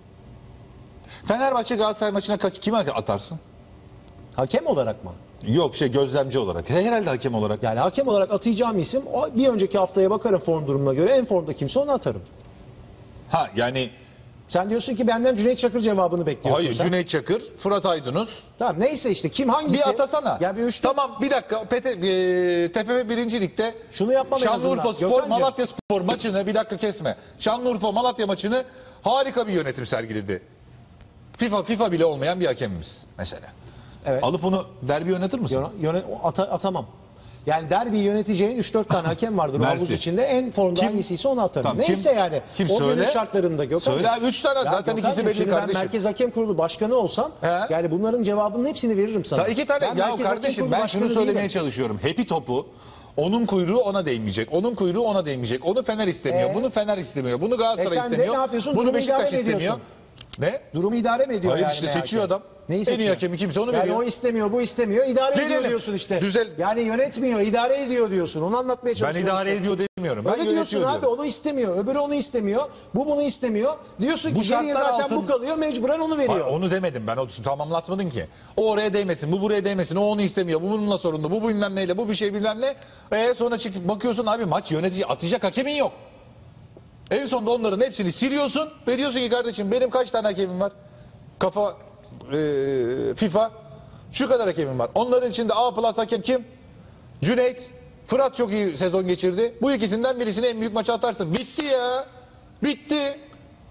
Fenerbahçe Galatasaray maçına kime atarsın? Hakem olarak mı? Yok gözlemci olarak. Herhalde hakem olarak. Yani hakem olarak atayacağım isim bir önceki haftaya bakarım form durumuna göre, en formda kimse onu atarım. Ha yani Sen diyorsun ki benden Cüneyt Çakır cevabını bekliyorsun hayır, sen. Cüneyt Çakır, Fırat Aydınus. Tamam neyse işte kim hangisi? Bir atasana. Ya bir üç Tamam bir dakika. TFF 1. Lig'de Şunu yapmam en Şanlıurfa azından. Spor Gökhan'cığım. Malatya Spor maçını, bir dakika kesme. Şanlıurfa Malatya maçını harika bir yönetim sergiledi. FIFA bile olmayan bir hakemimiz mesela. Evet. Alıp onu derbi yönetir misin? Atamam. Yani derbi yöneteceğin 3-4 tane hakem vardır o Mersi. havuz içinde. En formda Kim? hangisiyse onu atarım. Tamam, Neyse kim? yani. Kim? O Söyle. günün şartlarında Gökhan. Söyle abi, 3 tane zaten ikisi belli şimdi kardeşim. Ben Merkez Hakem Kurulu Başkanı olsam yani bunların cevabının hepsini veririm sana. 2 tane Ben ya Merkez Hakem kardeşim Kurulu ben Başkanı şunu söylemeye değilim. çalışıyorum. Hepi topu onun kuyruğu ona değmeyecek. Onun kuyruğu ona değmeyecek. Onu Fener istemiyor. Bunu Fener istemiyor. Bunu Galatasaray sen de istemiyor. ne yapıyorsun? Bunu Durumu Beşiktaş idare mi istemiyor. ediyorsun? Ne? Durumu idare mi ediyor Hayır yani? işte MHK? seçiyor adam. Neyi En iyi seçiyor? hakemi kimse onu yani veriyor. o istemiyor, bu istemiyor. İdare ediyor Gelelim. diyorsun işte. Düzel. Yani yönetmiyor, idare ediyor diyorsun. Onu anlatmaya Ben çalışıyorum. idare işte. ediyor demiyorum. Ben Öyle diyorsun yönetiyor abi, diyorum. onu istemiyor. Öbürü onu istemiyor. Bu bunu istemiyor. Diyorsun Bu ki geriye şartlar zaten altın- bu kalıyor. Mecburen onu veriyor. Hayır, onu demedim ben. O tamamlatmadın ki. O oraya değmesin, bu buraya değmesin. O onu istemiyor. Bu bununla sorunlu. Bu bilmem neyle. Bu bir şey bilmem ne. Sonra çıkıp bakıyorsun abi maç yönetici atacak hakemin yok. En sonunda onların hepsini siliyorsun ve diyorsun ki kardeşim benim kaç tane hakemim var? FIFA şu kadar hakemim var. Onların içinde A+ hakem kim? Cüneyt. Fırat çok iyi sezon geçirdi. Bu ikisinden birisini en büyük maça atarsın. Bitti ya. Bitti.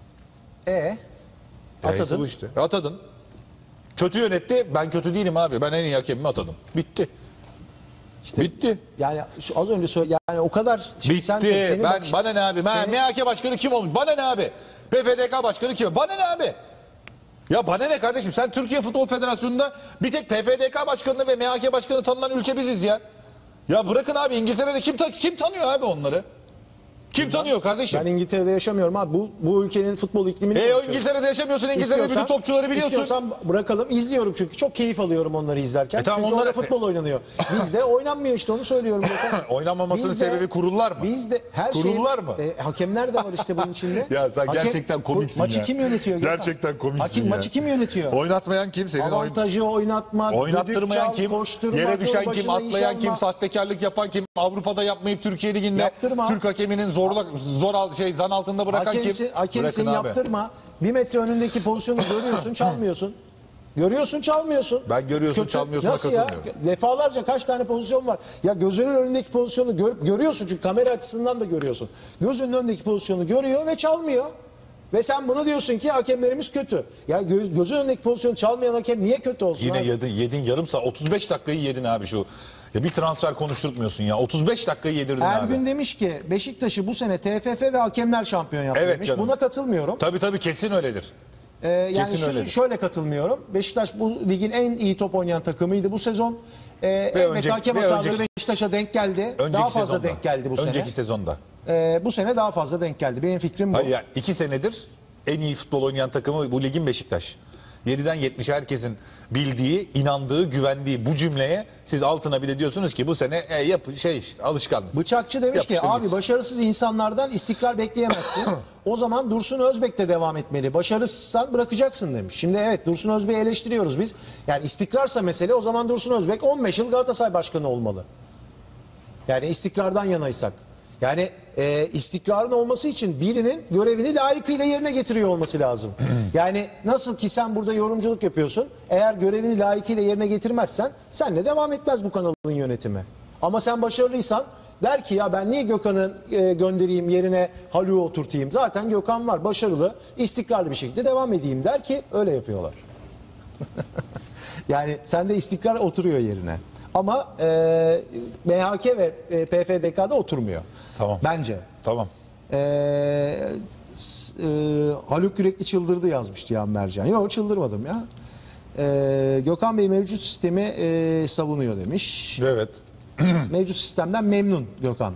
Atadın. Bu işte. Atadın. Kötü yönetti. Ben kötü değilim abi. Ben en iyi hakemimi atadım. Bitti. İşte Bitti. Yani az önce yani o kadar. Şimdi Bitti. senin Ben bakış- bana ne abi? MHK başkanı kim olmuş? Bana ne abi? PFDK başkanı kim? Bana ne abi? Ya bana ne kardeşim? Sen Türkiye Futbol Federasyonu'nda bir tek PFDK başkanını ve MHK başkanı tanınan ülke biziz ya. Ya bırakın abi, İngiltere'de kim tanıyor abi onları? Kim tanıyor kardeşim? Ben İngiltere'de yaşamıyorum abi. Bu ülkenin futbol iklimini O konuşuyorum. İngiltere'de yaşamıyorsun. İngiltere'de bütün topçuları biliyorsun. İstiyorsan bırakalım. İzliyorum çünkü. Çok keyif alıyorum onları izlerken. tamam, çünkü onları- orada futbol oynanıyor. Bizde oynanmıyor işte, onu söylüyorum. Oynanmamasının sebebi kurullar mı? Bizde her Kurullar mı? Hakemler de var işte bunun içinde. Ya sen gerçekten komiksin maçı ya. kim yönetiyor? Gökhan? Gerçekten komiksin ya. Maçı kim yönetiyor? Oynatmayan kim? Senin Avantajı oynatmak, Oynattırmayan düdük çal, kim? koşturmak, Yere düşen yol kim? başına iş Atlayan kim? almak. Sahtekarlık yapan kim? Avrupa'da yapmayıp Türkiye Ligi'nde Yaptırma. Türk hakeminin zan altında bırakan kim? Hakemsin Bırakın abi. yaptırma. 1 metre önündeki pozisyonu görüyorsun, çalmıyorsun. Görüyorsun, çalmıyorsun. Ben görüyorsun, çalmıyorsuna Nasıl ya? katılmıyorum. Defalarca kaç tane pozisyon var. Ya gözünün önündeki pozisyonu görüyorsun çünkü kamera açısından da görüyorsun. Gözünün önündeki pozisyonu görüyor ve çalmıyor. Ve sen buna diyorsun ki hakemlerimiz kötü. Ya gözün önündeki pozisyonu çalmayan hakem niye kötü olsun? Yine abi? yedin yarım saat 35 dakikayı yedin abi şu. Ya bir transfer konuşturtmuyorsun ya. 35 dakikayı yedirdin abi. Ergün demiş ki Beşiktaş'ı bu sene TFF ve hakemler şampiyon yaptı Evet demiş. canım. Buna katılmıyorum. Tabii kesin öyledir. Yani Kesin öyledir. şöyle katılmıyorum. Beşiktaş bu ligin en iyi top oynayan takımıydı bu sezon. Evet, hakem hataları Beşiktaş'a denk geldi. Daha fazla sezonda. denk geldi bu sene. Önceki sezonda. Bu sene daha fazla denk geldi. Benim fikrim bu. Hayır ya, 2 senedir en iyi futbol oynayan takımı bu ligin Beşiktaş. 7'den 70'e herkesin bildiği, inandığı, güvendiği bu cümleye siz altına bir de diyorsunuz ki bu sene işte alışkanlık. Bıçakçı demiş ki Yapıştır abi gitsin. başarısız insanlardan istikrar bekleyemezsin. O zaman Dursun Özbek de devam etmeli. Başarısızsan bırakacaksın demiş. Şimdi evet, Dursun Özbek'i eleştiriyoruz biz. Yani istikrarsa mesele, o zaman Dursun Özbek 15 yıl Galatasaray Başkanı olmalı. Yani istikrardan yanaysak. Yani istikrarın olması için birinin görevini layıkıyla yerine getiriyor olması lazım. Yani nasıl ki sen burada yorumculuk yapıyorsun. Eğer görevini layıkıyla yerine getirmezsen senle devam etmez bu kanalın yönetimi. Ama sen başarılıysan der ki ya ben niye Gökhan'ı göndereyim yerine Haluk'u oturtayım. Zaten Gökhan var, başarılı, istikrarlı bir şekilde devam edeyim der ki öyle yapıyorlar. Yani sende istikrar oturuyor yerine. Ama MHK ve PFDK'da oturmuyor. Tamam. Bence. Tamam. Haluk Yürekli çıldırdı yazmış Cihan Mercan. Yok, çıldırmadım ya. Gökhan Bey mevcut sistemi savunuyor demiş. Evet. Mevcut sistemden memnun Gökhan.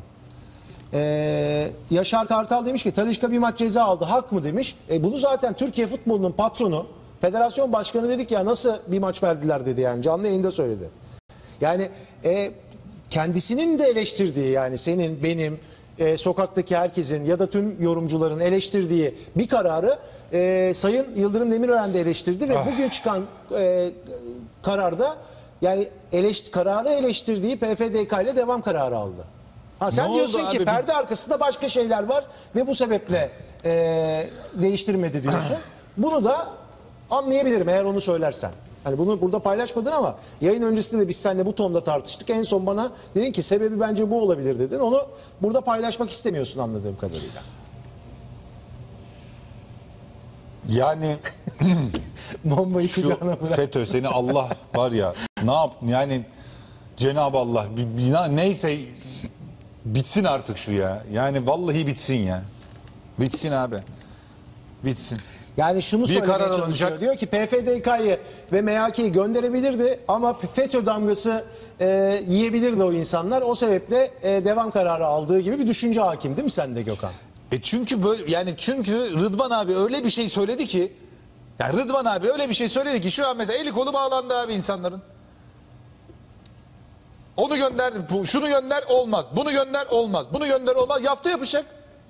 Yaşar Kartal demiş ki Talisca bir maç ceza aldı. Hak mı demiş. Bunu zaten Türkiye futbolunun patronu, federasyon başkanı dedik ya, nasıl bir maç verdiler dedi, yani canlı yayında söyledi. Yani kendisinin de eleştirdiği, yani senin, benim, sokaktaki herkesin ya da tüm yorumcuların eleştirdiği bir kararı Sayın Yıldırım Demirören de eleştirdi ve bugün çıkan kararda yani kararı eleştirdiği PFDK ile devam kararı aldı. Ha, sen Ne diyorsun oldu ki abi? perde arkasında başka şeyler var ve bu sebeple değiştirmedi diyorsun. Bunu da anlayabilirim eğer onu söylersen. Hani bunu burada paylaşmadın ama yayın öncesinde de biz seninle bu tonda tartıştık. En son bana dedin ki sebebi bence bu olabilir dedin. Onu burada paylaşmak istemiyorsun anladığım kadarıyla. Yani Bombayı şu kucağına bırak. FETÖ seni Allah var ya ne yap yani Cenab-ı Allah neyse bitsin artık şu ya. Yani vallahi bitsin ya. Bitsin abi. Bitsin. Yani şunu söylemeye karar çalışıyor. alınacak. Diyor ki PFDK'yı ve MHK'yi gönderebilirdi ama FETÖ damgası yiyebilirdi o insanlar. O sebeple devam kararı aldığı gibi bir düşünce hakim değil mi sende Gökhan? Çünkü böyle yani çünkü Rıdvan abi öyle bir şey söyledi ki yani Rıdvan abi öyle bir şey söyledi ki şu an mesela eli kolu bağlandı abi insanların. Onu gönder, şunu gönder olmaz. Bunu gönder olmaz. Bunu gönder olmaz. Yaptı yapacak.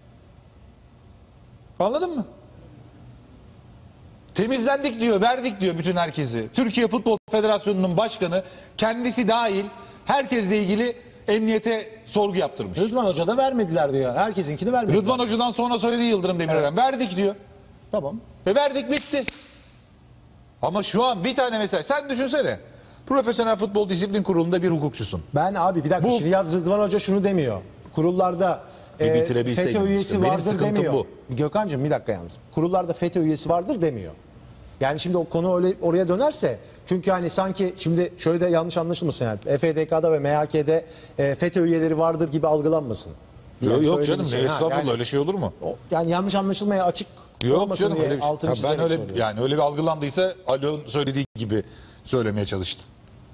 Anladın mı? Temizlendik diyor, verdik diyor bütün herkesi. Türkiye Futbol Federasyonu'nun başkanı kendisi dahil herkesle ilgili emniyete sorgu yaptırmış. Rıdvan Hoca da vermediler diyor. Herkesinkini vermediler. Rıdvan Hoca'dan sonra söyledi Yıldırım Demirören. Evet. Verdik diyor. Tamam. Verdik bitti. Ama şu an bir tane mesela sen düşünsene. Profesyonel Futbol Disiplin Kurulu'nda bir hukukçusun. Ben abi bir dakika Bu- şimdi yaz Rıdvan Hoca şunu demiyor. Kurullarda bitirebilseydim FETÖ işte. üyesi Benim vardır sıkıntım demiyor. bu. Gökhan'cığım bir dakika yalnız. Kurullarda FETÖ üyesi vardır demiyor. Yani şimdi o konu öyle oraya dönerse, çünkü hani sanki şimdi şöyle de yanlış anlaşılmasın yani. FDK'da ve MHK'de FETÖ üyeleri vardır gibi algılanmasın. Yani Yok söylediğin canım, şey. estağfurullah Yani öyle şey olur mu? yani yanlış anlaşılmaya açık Yok olmasın canım diye öyle bir şey. altını Ben çizerek öyle söylüyorum. yani öyle bir algılandıysa Ali'nin söylediği gibi söylemeye çalıştım.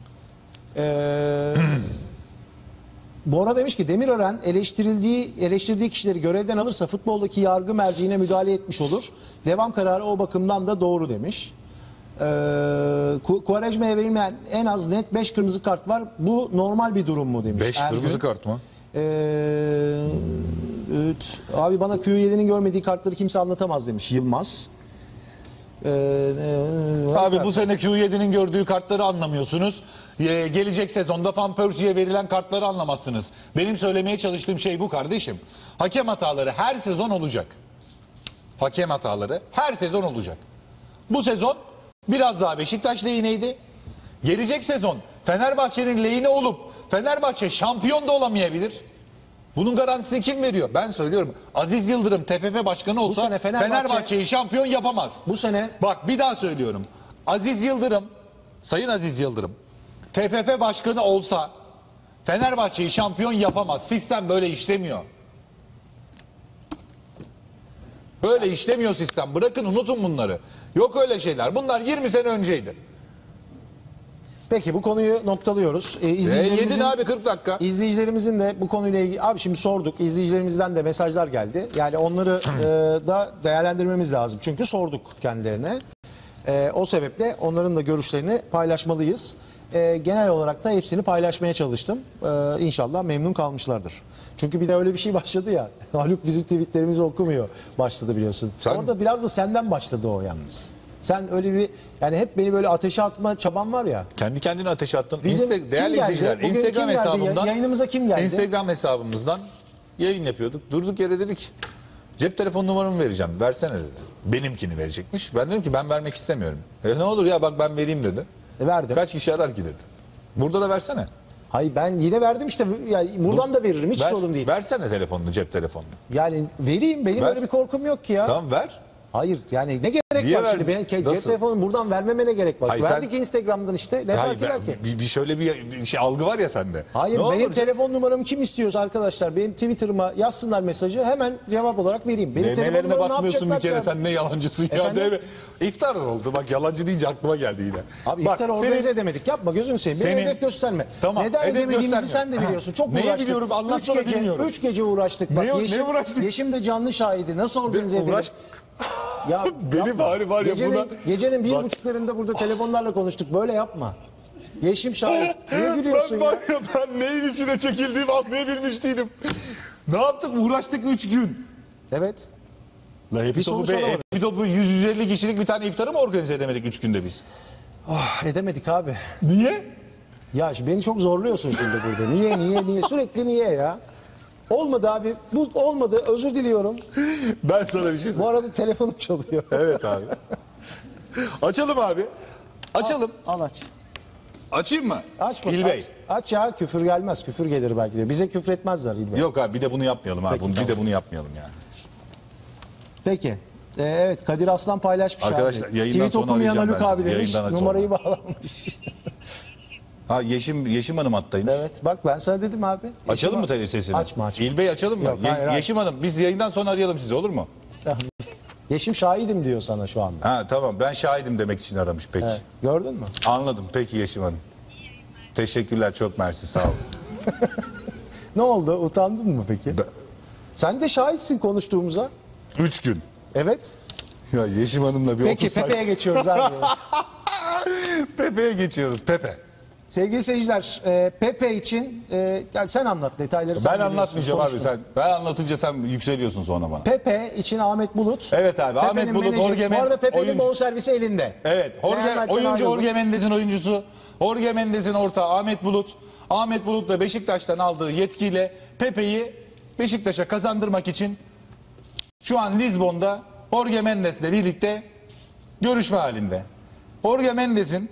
Bora demiş ki Demirören eleştirdiği kişileri görevden alırsa futboldaki yargı merciğine müdahale etmiş olur. Devam kararı o bakımdan da doğru demiş. Quaresma'ya verilmeyen en az net 5 kırmızı kart var. Bu normal bir durum mu demiş 5 Ergün. kırmızı kart mı? Evet. Abi bana Q7'nin görmediği kartları kimse anlatamaz demiş Yılmaz. Abi bu sene Q7'nin gördüğü kartları anlamıyorsunuz. Gelecek sezonda Van Persie'ye verilen kartları anlamazsınız. Benim söylemeye çalıştığım şey bu kardeşim. Hakem hataları her sezon olacak. Hakem hataları her sezon olacak. Bu sezon biraz daha Beşiktaş lehineydi. Gelecek sezon Fenerbahçe'nin lehine olup Fenerbahçe şampiyon da olamayabilir. Bunun garantisini kim veriyor? Ben söylüyorum. Aziz Yıldırım TFF başkanı olsa sene Fenerbahçe'yi şampiyon yapamaz. Bu sene Bak bir daha söylüyorum. Aziz Yıldırım, Sayın Aziz Yıldırım TFF başkanı olsa Fenerbahçe'yi şampiyon yapamaz. Sistem böyle işlemiyor. Böyle işlemiyor sistem. Bırakın unutun bunları. Yok öyle şeyler. Bunlar 20 sene önceydi. peki bu konuyu noktalıyoruz. Yedin abi 40 dakika. İzleyicilerimizin de bu konuyla ilgili abi şimdi sorduk. İzleyicilerimizden de mesajlar geldi. Yani onları da değerlendirmemiz lazım. Çünkü sorduk kendilerine. O sebeple onların da görüşlerini paylaşmalıyız. Genel olarak da hepsini paylaşmaya çalıştım. İnşallah memnun kalmışlardır. Çünkü bir de öyle bir şey başladı ya. Haluk bizim tweetlerimizi okumuyor başladı biliyorsun. Orada biraz da senden başladı o yalnız. Sen öyle bir yani hep beni böyle ateşe atma çaban var ya. Kendi kendine ateşe attın. Bizim- Değerli kim geldi? izleyiciler, Bugün Instagram kim geldi? hesabımdan Yayınımıza kim geldi? Instagram hesabımızdan yayın yapıyorduk. Durduk yere dedik. Cep telefon numaramı vereceğim. Versene dedi. Benimkini verecekmiş. Ben dedim ki ben vermek istemiyorum. Ne olur ya bak ben vereyim dedi. Verdim. Kaç kişi arar ki dedi. Burada da versene. Hayır ben yine verdim işte. Yani buradan da veririm hiç sorun değil. Versene telefonunu, cep telefonunu. Yani vereyim benim Ver. öyle bir korkum yok ki ya. Tamam ver. Hayır yani ne gerek Niye var şimdi? verdin? Cep Nasıl? telefonunu buradan vermeme ne gerek var? Hayır, Verdik sen- Instagram'dan işte. Ne Hayır, fark eder ki? bir şöyle bir şey algı var ya sende. Hayır Ne benim olur? telefon numaramı kim istiyorsa arkadaşlar benim Twitter'ıma yazsınlar mesajı hemen cevap olarak vereyim. Benim telefon Memelerine numaramı ne bakmıyorsun bir yapacaklar kere ki? sen ne yalancısın ya Efendim? değil mi? İftar oldu bak yalancı deyince aklıma geldi yine. Abi Bak, iftar organize edemedik. Yapma gözünü seveyim. Beni Senin- hedef gösterme. Tamam, Neden hedef edemediğimizi göstermiyorum. sen de biliyorsun. Çok Neyi uğraştık. biliyorum? Anlatsana, bilmiyorum. 3 gece uğraştık. Bak, Ne uğraştık? Yeşim de canlı şahidi. Nasıl organize edelim? uğraştık. Ya Beni yapma. bari var ya buna- Gecenin bir Bak. buçuklarında burada telefonlarla konuştuk. Böyle yapma. Yeşim şahit. Niye gülüyorsun Ben ya? var ya ben neyin içine çekildiğimi anlayabilmiş değilim. Ne yaptık? Uğraştık 3 gün. Evet. La Happy sonuç alamadık. Top'u 150 kişilik bir tane iftarı mı organize edemedik 3 günde biz? Edemedik abi. Niye? Ya beni çok zorluyorsun şimdi burada. Niye? Sürekli niye ya? Olmadı abi. Bu olmadı. Özür diliyorum. Ben sana bir şey söyleyeyim. Bu arada telefonum çalıyor. Evet abi. Açalım abi. Açalım. Al aç. Açayım mı? Aç bak. İlbey. Aç ya küfür gelmez. Küfür gelir belki de. Bize küfür etmezler İlbey. Yok abi bir de bunu yapmayalım abi. Peki, Bir de bunu yapmayalım yani. Peki. Evet Kadir Aslan paylaşmış Arkadaşlar, abi. yayından Tweet sonra okumayan arayacağım Haluk ben abi sizi. demiş. Yayından Numarayı bağlamış. Ha Yeşim Hanım hattaymış. Evet bak ben sana dedim abi. Açalım mı telefon sesini? Açma. İlbey açalım mı? Yok, hayır. Yeşim Hanım biz yayından sonra arayalım sizi olur mu? Yeşim şahidim diyor sana şu anda. Ha tamam ben şahidim demek için aramış peki. Evet. Gördün mü? Anladım peki Yeşim Hanım. Teşekkürler çok mersi sağ olun. Ne oldu? Utandın mı peki? Ben- Sen de şahitsin konuştuğumuza. 3 gün. Evet. Ya Yeşim Hanım'la bir Peki 30 Pepe'ye geçiyoruz abi. Pepe'ye geçiyoruz Pepe. Sevgili seyirciler, Pepe için yani sen anlat detayları. Sen Ben biliyorsun, anlatmayacağım abi konuştun. ben anlatınca sen yükseliyorsun sonra bana. Pepe için Ahmet Bulut. Evet abi, Ahmet Pepe'nin Bulut, menajeri. Jorge Bu arada Mendes- Pepe'nin oyuncu. bonservisi elinde. Evet Real Madrid'den oyuncu ayrıldı. Jorge Mendes'in oyuncusu. Jorge Mendes'in ortağı Ahmet Bulut. Ahmet Bulut da Beşiktaş'tan aldığı yetkiyle Pepe'yi Beşiktaş'a kazandırmak için şu an Lizbon'da Jorge Mendes'le birlikte görüşme halinde. Jorge Mendes'in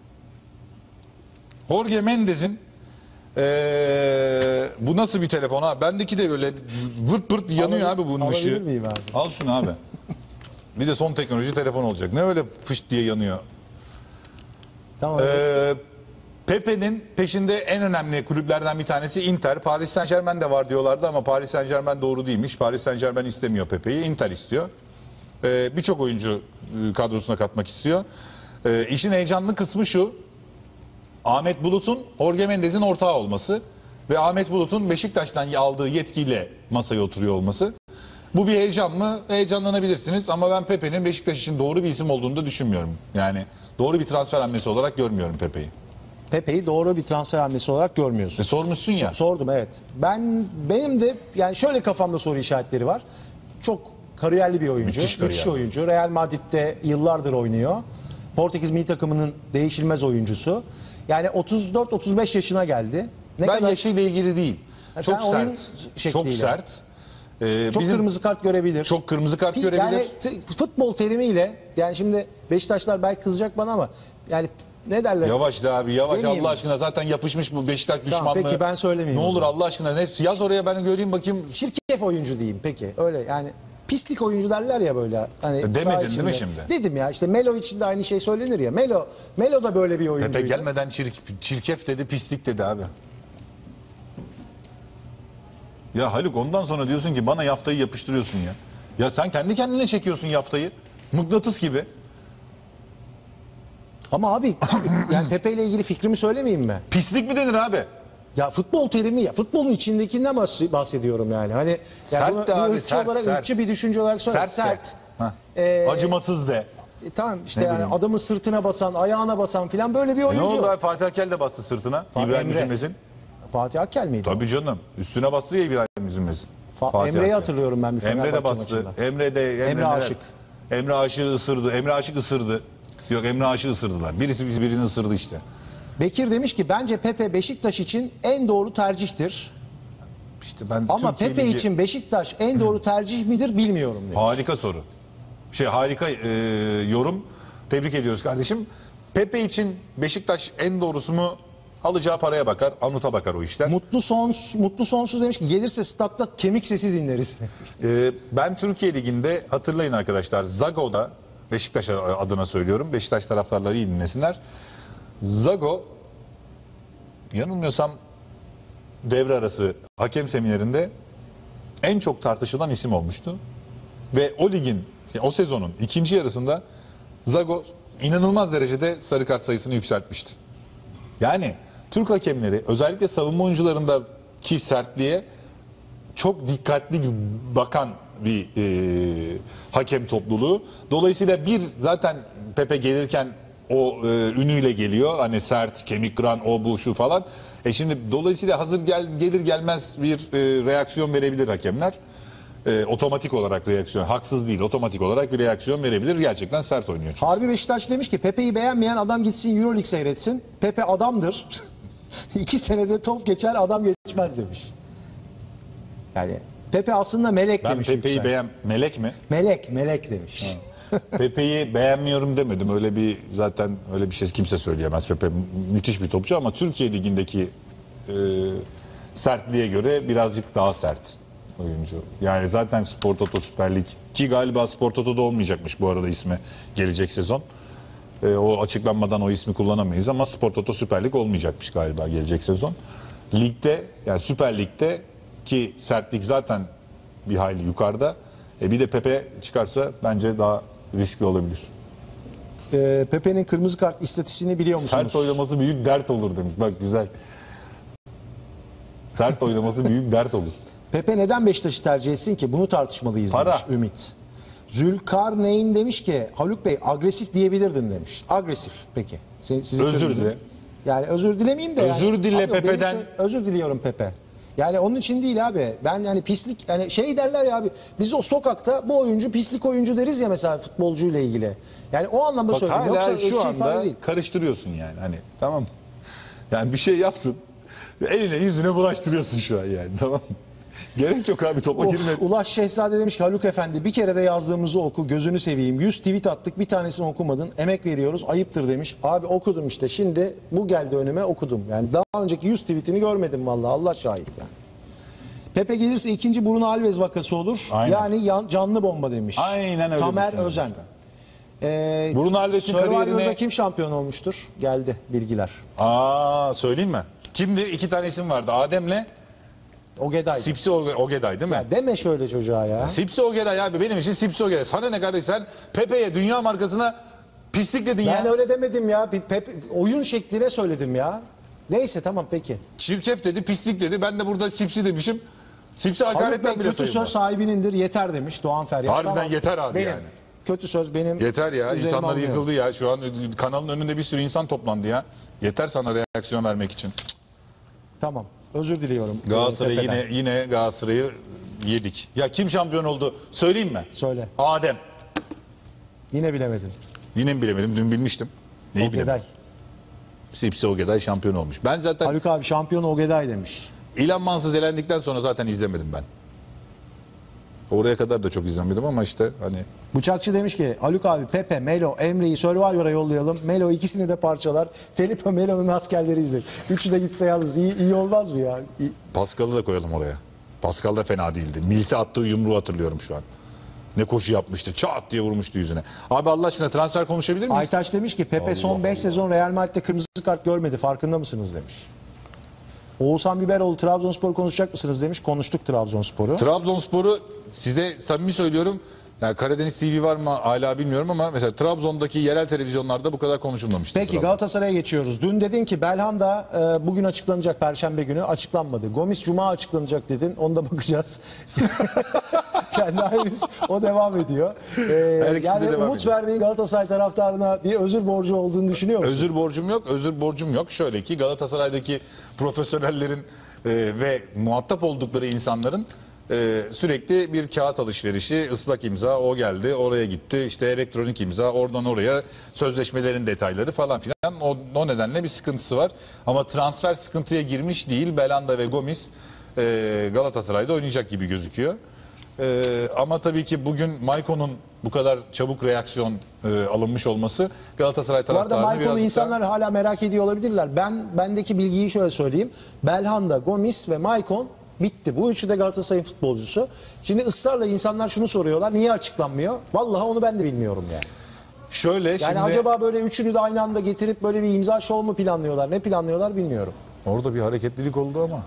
bu nasıl bir telefon ha? Bendeki de böyle vırt vırt yanıyor abi bunun alabilir ışığı. miyim abi? Al şunu abi. Bir de son teknoloji telefon olacak. Ne öyle fışt diye yanıyor. Tamam. Evet. Pepe'nin peşinde en önemli kulüplerden bir tanesi Inter. Paris Saint-Germain de var diyorlardı ama Paris Saint-Germain doğru değilmiş. Paris Saint-Germain istemiyor Pepe'yi. Inter istiyor. Birçok oyuncu kadrosuna katmak istiyor. İşin heyecanlı kısmı şu. Ahmet Bulut'un Jorge Mendes'in ortağı olması ve Ahmet Bulut'un Beşiktaş'tan aldığı yetkiyle masaya oturuyor olması. Bu bir heyecan mı? Heyecanlanabilirsiniz ama ben Pepe'nin Beşiktaş için doğru bir isim olduğunu da düşünmüyorum. Yani doğru bir transfer hamlesi olarak görmüyorum Pepe'yi. Pepe'yi doğru bir transfer hamlesi olarak görmüyorsun. Sormuşsun ya. Sordum evet. Benim de yani şöyle kafamda soru işaretleri var. Çok kariyerli bir oyuncu. Müthiş Müthiş kariyerli. oyuncu. Real Madrid'de yıllardır oynuyor. Portekiz milli takımının değişilmez oyuncusu. Yani 34-35 yaşına geldi. Ne Ben kadar yaşıyla ilgili değil. Ha, Çok sen oyun sert. şekliyle. Çok sert. çok kırmızı kart görebilir. çok kırmızı kart Yani görebilir. futbol terimiyle yani şimdi Beşiktaşlar belki kızacak bana ama yani ne derler? Yavaş da abi yavaş Demeyeyim Allah mi? aşkına zaten yapışmış bu Beşiktaş Tamam, düşmanlığı. peki ben söylemeyeyim Ne o olur zaman. Allah aşkına yaz oraya ben göreyim bakayım. Çirkef oyuncu diyeyim peki. Öyle yani pislik oyuncu derler ya böyle. Hani Demedin saha değil içinde. mi şimdi? Dedim ya işte Melo için de aynı şey söylenir ya. Melo da böyle bir oyuncu. Pepe gelmeden çirkef dedi pislik dedi abi. Ya Haluk ondan sonra diyorsun ki bana yaftayı yapıştırıyorsun ya. Ya sen kendi kendine çekiyorsun yaftayı. Mıknatıs gibi. Ama abi yani Pepe ile ilgili fikrimi söylemeyeyim mi? Pislik mi denir abi? Ya futbol terimi ya. Futbolun içindekinden bahsediyorum yani. Hani yani Sert bunu de bir abi, ırkçı sert, olarak sert. ırkçı bir düşünce olarak söyle. Sert. de. Hah. Ee, Acımasız de. Tamam işte Ne yani bileyim. adamın sırtına basan, ayağına basan filan böyle bir Ne oyuncu. oldu abi? Fatih Akel de bastı sırtına. İbrahim Emre. Üzülmez'in. Fatih Akkel miydi? Tabii canım. Üstüne bastı ya İbrahim Üzülmez'in. Fatih Emre'yi Akel. hatırlıyorum ben bir Emre Fenerbahçe de bastı. maçında. Emre Emre Aşık. Emre Aşık'ı ısırdı. Emre Aşık ısırdı. Yok, Emre Aşık'ı ısırdılar. Birisi birini ısırdı işte. Bekir demiş ki bence Pepe Beşiktaş için en doğru tercihtir. İşte ben Ama Türkiye Pepe Ligi- için Beşiktaş en doğru tercih midir bilmiyorum demiş. Harika soru. Harika yorum. Tebrik ediyoruz kardeşim. Pepe için Beşiktaş en doğrusu mu? Alacağı paraya bakar, anuta bakar o işler. Mutlu Sonsuz demiş ki gelirse statta kemik sesi dinleriz. Ben Türkiye Ligi'nde hatırlayın arkadaşlar, Zago'da, Beşiktaş adına söylüyorum, Beşiktaş taraftarları iyi dinlesinler. Zago, yanılmıyorsam devre arası hakem seminerinde en çok tartışılan isim olmuştu. Ve o ligin, o sezonun ikinci yarısında Zago inanılmaz derecede sarı kart sayısını yükseltmişti. Yani Türk hakemleri özellikle savunma oyuncularındaki sertliğe çok dikkatli bakan bir hakem topluluğu. Dolayısıyla bir zaten Pepe gelirken o ünüyle geliyor. Hani sert, kemik kıran, o bu şu falan. Şimdi dolayısıyla hazır gelir gelmez bir reaksiyon verebilir hakemler. Otomatik olarak reaksiyon, haksız değil, otomatik olarak bir reaksiyon verebilir. Gerçekten sert oynuyor çünkü. Harbi Beşiktaş demiş ki Pepe'yi beğenmeyen adam gitsin Euroleague seyretsin. Pepe adamdır. 2 senede top geçer adam geçmez demiş. Yani Pepe aslında melek Ben demiş. Pepe'yi Yüksel. melek mi? Melek demiş. Pepe'yi beğenmiyorum demedim. Öyle bir zaten öyle bir şey kimse söyleyemez. Pepe müthiş bir topçu ama Türkiye Ligi'ndeki sertliğe göre birazcık daha sert oyuncu. Yani zaten Spor Toto Süper Lig ki galiba Spor Toto'da olmayacakmış bu arada ismi gelecek sezon. O açıklanmadan o ismi kullanamayız ama Spor Toto Süper Lig olmayacakmış galiba gelecek sezon. Ligde yani Süper Lig'de ki sertlik zaten bir hayli yukarıda. Bir de Pepe çıkarsa bence daha riskli olabilir. Pepe'nin kırmızı kart istatistiğini biliyor musunuz? Sert oynaması büyük dert olur demiş. Bak güzel. Sert oynaması büyük dert olur. Pepe neden Beşiktaş'ı tercih etsin ki? Bunu tartışmalıyız Para. demiş Ümit. Zülkarneyn demiş ki Haluk Bey agresif diyebilirdin demiş. Agresif peki. Sizi Özür kırdım. dile. Yani özür dilemeyeyim de. Özür yani. dile Abi, benim Pepe'den. Özür diliyorum Pepe. Yani onun için değil abi. Ben yani pislik yani şey derler ya abi. Biz o sokakta bu oyuncu pislik oyuncu deriz ya mesela futbolcuyla ilgili. Yani o anlamda Bak söyledim. Yoksa hala şu ırkçı ifade anda değil. karıştırıyorsun yani. Hani tamam. Yani bir şey yaptın. Eline yüzüne bulaştırıyorsun şu an yani. Tamam mı? Gerek yok abi, topa girme. Ulaş Şehzade demiş ki Haluk Efendi bir kere de yazdığımızı oku gözünü seveyim. 100 tweet attık bir tanesini okumadın. Emek veriyoruz ayıptır demiş. Abi okudum işte şimdi bu geldi önüme okudum. Yani daha önceki 100 tweetini görmedim vallahi Allah şahit yani. Pepe gelirse ikinci Bruno Alves vakası olur. Aynen. Yani canlı bomba demiş. Aynen öyle Tamer düşünüyorum Özen. işte. Bruno Alves'in Survivor'da kariyerine... kim şampiyon olmuştur? Geldi bilgiler. Söyleyeyim mi? Kimdi? 2 tane isim vardı. Adem'le Ogeday'dı. Sipsi Ogeday değil mi? Ya deme şöyle çocuğa ya. Sipsi Ogeday abi, benim için Sipsi Ogeday. Sana ne kardeş, sen Pepe'ye dünya markasına pislik dedin Ben ya. öyle demedim ya. Bir oyun şekline söyledim ya. Neyse tamam peki. Çirkef dedi, pislik dedi. Ben de burada Sipsi demişim. Sipsi Haluk Bey hakaretten bile kötü sayılmaz. söz sahibinindir yeter demiş Doğan Feryat. Harbiden yeter abi benim. yani. Kötü söz benim. Yeter ya, üzerime insanlar alınıyor. yıkıldı ya. Şu an kanalın önünde bir sürü insan toplandı ya. Yeter sana reaksiyon vermek için. Tamam. Özür diliyorum. Galatasaray Pepe'den. yine Galatasaray'ı yedik. Ya kim şampiyon oldu? Söyleyeyim mi? Söyle. Adem. Yine bilemedin. Yine mi bilemedim? Dün bilmiştim. Neyi Ogeday. bilemedim? Sipsi Ogeday şampiyon olmuş. Ben zaten Haluk abi şampiyon Ogeday demiş. İlhan Mansız elendikten sonra zaten izlemedim ben. Oraya kadar da çok izlemedim ama işte hani Bıçakçı demiş ki Haluk abi Pepe, Melo, Emre'yi Survivor'a yollayalım. Melo ikisini de parçalar. Felipe Melo'nun askerleri izler. Üçü de gitse yalnız iyi olmaz mı ya? Pascal'ı da koyalım oraya. Pascal da fena değildi. Milse attığı yumruğu hatırlıyorum şu an. Ne koşu yapmıştı. Çat diye vurmuştu yüzüne. Abi Allah aşkına transfer konuşabilir miyiz? Aytaç demiş ki Pepe son 5 sezon Real Madrid'de kırmızı kart görmedi. Farkında mısınız demiş. Oğuzhan Biberoğlu Trabzonspor konuşacak mısınız demiş. Konuştuk Trabzonspor'u. Trabzonspor'u size samimi söylüyorum, Yani Karadeniz TV var mı hala bilmiyorum ama mesela Trabzon'daki yerel televizyonlarda bu kadar konuşulmamıştı. Peki Galatasaray'a geçiyoruz. Dün dedin ki Belhanda bugün açıklanacak, Perşembe günü açıklanmadı. Gomis Cuma açıklanacak dedin. Onu da bakacağız. Kendi ayrısı o devam ediyor. Her ikisi de Yani devam umut ediyor. verdiğin Galatasaray taraftarına bir özür borcu olduğunu düşünüyor musun? Özür borcum yok, özür borcum yok. Şöyle ki Galatasaray'daki profesyonellerin ve muhatap oldukları insanların sürekli bir kağıt alışverişi, ıslak imza, o geldi, oraya gitti, işte elektronik imza, oradan oraya sözleşmelerin detayları falan filan. O nedenle bir sıkıntısı var. Ama transfer sıkıntıya girmiş değil. Belhanda ve Gomis Galatasaray'da oynayacak gibi gözüküyor. Ama tabii ki bugün Maicon'un bu kadar çabuk reaksiyon alınmış olması Galatasaray Bu arada taraftarını Maicon'u birazcık insanlar hala merak ediyor olabilirler. Bendeki bilgiyi şöyle söyleyeyim. Belhanda, Gomis ve Maicon bitti. Bu üçü de Galatasaray'ın futbolcusu. Şimdi ısrarla insanlar şunu soruyorlar. Niye açıklanmıyor? Vallahi onu ben de bilmiyorum yani. şöyle Yani şimdi acaba böyle üçünü de aynı anda getirip böyle bir imza şov mu planlıyorlar? Ne planlıyorlar bilmiyorum. orada bir hareketlilik oldu ama.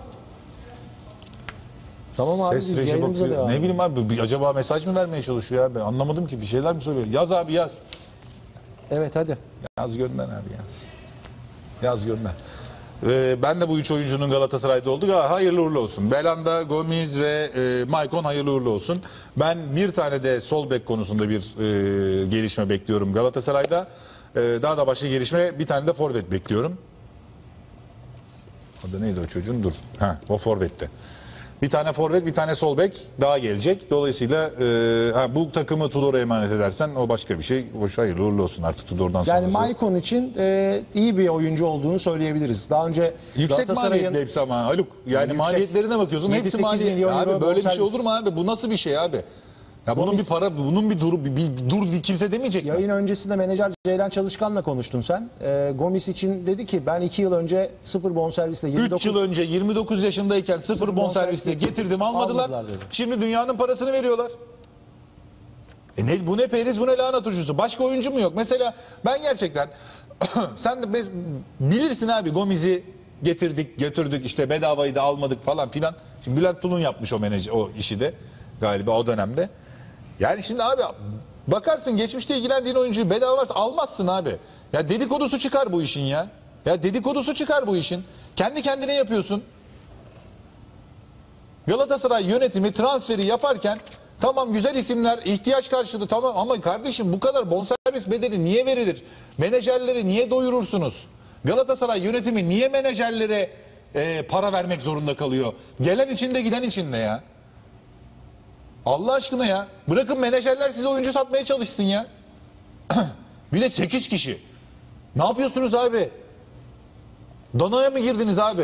Tamam abi Ses biz reji yayınımıza bakıyor. devam Ne edelim. bileyim abi acaba mesaj mı vermeye çalışıyor abi? Anlamadım ki bir şeyler mi söylüyor? Yaz abi yaz. Evet hadi. Yaz gönder abi ya. Yaz gönder. Ben de bu üç oyuncunun Galatasaray'da olduk. Hayırlı uğurlu olsun. Belhanda, Gomis ve Maicon hayırlı uğurlu olsun. Ben bir tane de sol bek konusunda bir gelişme bekliyorum Galatasaray'da. Daha da başka gelişme, bir tane de forvet bekliyorum. Adı neydi o çocuğun? Dur. O forvette. Bir tane forvet, bir tane sol bek daha gelecek. Dolayısıyla bu takımı Tudor'a emanet edersen o başka bir şey. Hoş hayırlı uğurlu olsun artık Tudor'dan sonra. Yani Maicon için iyi bir oyuncu olduğunu söyleyebiliriz. Daha önce Yüksek Galatasaray'ın maliyetli hepsi ama Haluk. Yani Yüksek. maliyetlerine bakıyorsun. 7-8 Hepsi maliyetli. milyon euro Abi böyle bir şey bonservis. olur mu abi? Bu nasıl bir şey abi? Ya bunun bir para, bunun bir dur kimse demeyecek mi? yayın öncesinde menajer Ceylan Çalışkan'la konuştun sen. Gomis için dedi ki ben 2 yıl önce 0 bonservisle 3 yıl önce 29 yaşındayken 0 bonservisle getirdim almadılar. Almadılar dedi. Şimdi dünyanın parasını veriyorlar. Bu ne periz bu ne lahana turşusu. Başka oyuncu mu yok? Mesela ben gerçekten sen de bilirsin abi Gomis'i getirdik götürdük işte bedavayı da almadık falan filan. Şimdi Bülent Tulun yapmış o işi de galiba o dönemde. Yani şimdi abi bakarsın geçmişte ilgilendiğin oyuncuyu bedava varsa almazsın abi. Ya dedikodusu çıkar bu işin ya. Ya dedikodusu çıkar bu işin. Kendi kendine yapıyorsun. Galatasaray yönetimi transferi yaparken tamam güzel isimler ihtiyaç karşılığı tamam ama kardeşim bu kadar bonservis bedeli niye verilir? Menajerleri niye doyurursunuz? Galatasaray yönetimi niye menajerlere para vermek zorunda kalıyor? Gelen içinde giden içinde ya. Allah aşkına ya. Bırakın menajerler size oyuncu satmaya çalışsın ya. Bir de 8 kişi. Ne yapıyorsunuz abi? Danaya mı girdiniz abi?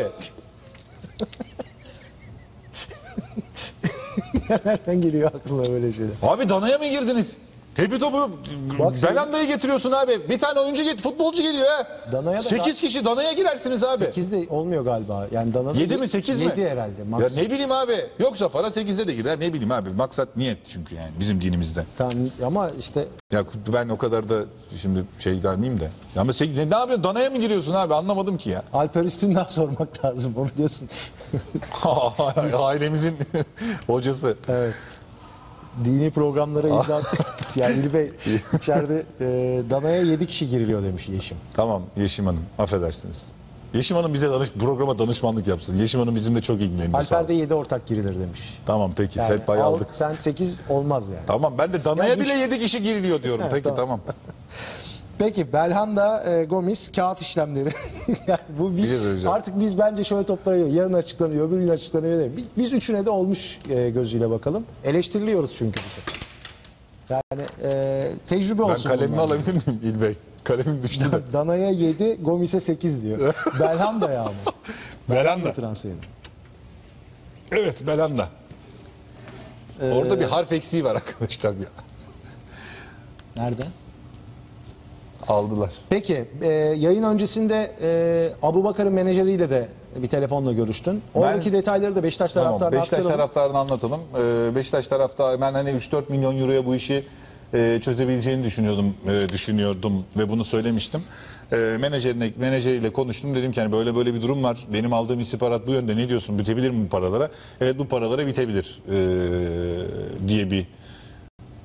Nereden geliyor aklına böyle şeyler? Abi danaya mı girdiniz? Hepi topu Bak sen- Belanda'yı getiriyorsun abi. Bir tane oyuncu futbolcu geliyor ha. Danaya da 8 kişi danaya girersiniz abi. 8 de olmuyor galiba. Yani Dana'da 7 mi 8 mi? 7 herhalde. Ya Max. ne bileyim abi. Yoksa para 8'de de girer. Ne bileyim abi. Maksat niyet çünkü yani bizim dinimizde. Tamam, ama işte Ya ben o kadar da şimdi şey vermeyeyim de. Ya ama ne yapıyorsun? Danaya mı giriyorsun abi? Anlamadım ki ya. Alper Üstün'den sormak lazım o biliyorsun. Ailemizin hocası. Evet. Dini programlara imza attı. Yani İlbey içeride Dana'ya 7 kişi giriliyor demiş Yeşim. Tamam Yeşim Hanım affedersiniz. Yeşim Hanım bize programa danışmanlık yapsın. Yeşim Hanım bizimle çok ilgileniyor. sağ Alper'de olsun. 7 ortak girilir demiş. Tamam peki Yani fetvayı al, aldık. sen 8 olmaz yani. Tamam ben de danaya Ya bile 7 kişi giriliyor diyorum. Evet, Peki tamam. tamam. Peki Belhanda, Gomis kağıt işlemleri. Yani bu Bir şey söyleyeceğim. artık biz bence şöyle toplanıyor. Yarın açıklanıyor, öbür gün açıklanıyor değil. Biz üçüne de olmuş gözüyle bakalım. Eleştiriliyoruz çünkü bu sefer. Yani tecrübe Ben olsun. kalemimi bunlar. alabilir miyim İlbey? Kalemim düştü de. Dana'ya 7, Gomis'e 8 diyor. Belhanda ya ama. Belhanda. Transferi. Evet Belhanda. Orada bir harf eksiği var arkadaşlar. Nerede? Aldılar. Peki yayın öncesinde Abubakar'ın menajeriyle de bir telefonla görüştün. Oradaki detayları da Beşiktaş Tamam, taraftarına Beşiktaş aktaralım. taraftarını anlatalım. Beşiktaş taraftarı ben hani 3-4 milyon euroya bu işi çözebileceğini düşünüyordum ve bunu söylemiştim. Menajeriyle konuştum. Dedim ki hani böyle bir durum var. Benim aldığım istihbarat bu yönde. Ne diyorsun? Bitebilir mi bu paralara? Evet bu paralara bitebilir diye bir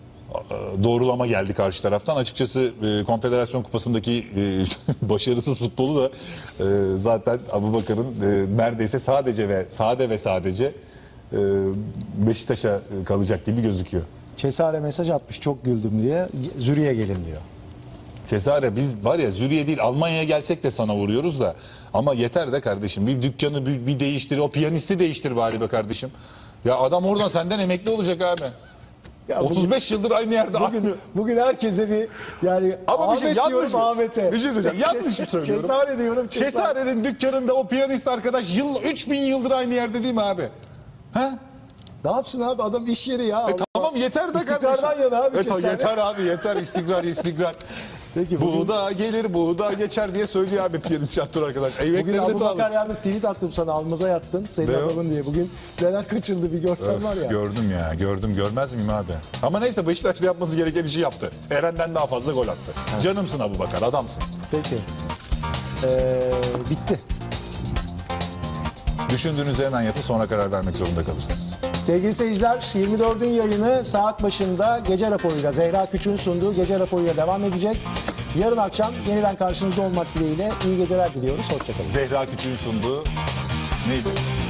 doğrulama geldi karşı taraftan. Açıkçası Konfederasyon Kupası'ndaki başarısız futbolu da zaten Abubakar'ın neredeyse sadece Beşiktaş'a kalacak gibi gözüküyor. Cesare mesaj atmış, çok güldüm diye. Züriye gelin diyor. Cesare, biz var ya Züriye değil Almanya'ya gelsek de sana vuruyoruz da, ama yeter de kardeşim, bir dükkanı bir değiştir, o piyanisti değiştir bari be kardeşim. Ya adam oradan senden emekli olacak abi. Ya bugün- 35 yıldır aynı yerde. Bugün herkese bir yani Ama bir şey Ahmet yanlış diyorum mı? Ahmet'e. Bir şey söyleyeceğim. Yanlış mı söylüyorum? Cesare diyorum. Cesare'nin dükkanında o piyanist arkadaş 3000 yıldır aynı yerde değil mi abi? Ha? Ne yapsın abi, adam iş yeri ya. Allah. Tamam yeter de İstikrardan kardeşim. yana abi Cesare. Yeter abi, yeter, istikrar. Peki bugün, Bu da gelir, bu da geçer diye söylüyor abi piyanist şantör arkadaş. bugün Emeklerine Abubakar sağlık. yalnız tweet attım sana, almaza yattın. Senin Ne o? adamın diye. Bugün neler kaçırdı bir görsen var ya. Gördüm ya, görmez miyim abi? Ama neyse, Beşiktaş'ta yapması gereken işi yaptı. Eren'den daha fazla gol attı. Canımsın Abubakar, adamsın. Peki. Bitti. Düşündüğünüzü hemen yapıp sonra karar vermek zorunda kalırsınız. Sevgili seyirciler, 24'ün yayını saat başında gece raporuyla, Zehra Küçük'ün sunduğu gece raporuyla devam edecek. Yarın akşam yeniden karşınızda olmak dileğiyle iyi geceler diliyoruz. Hoşçakalın. Zehra Küçük'ün sunduğu neydi?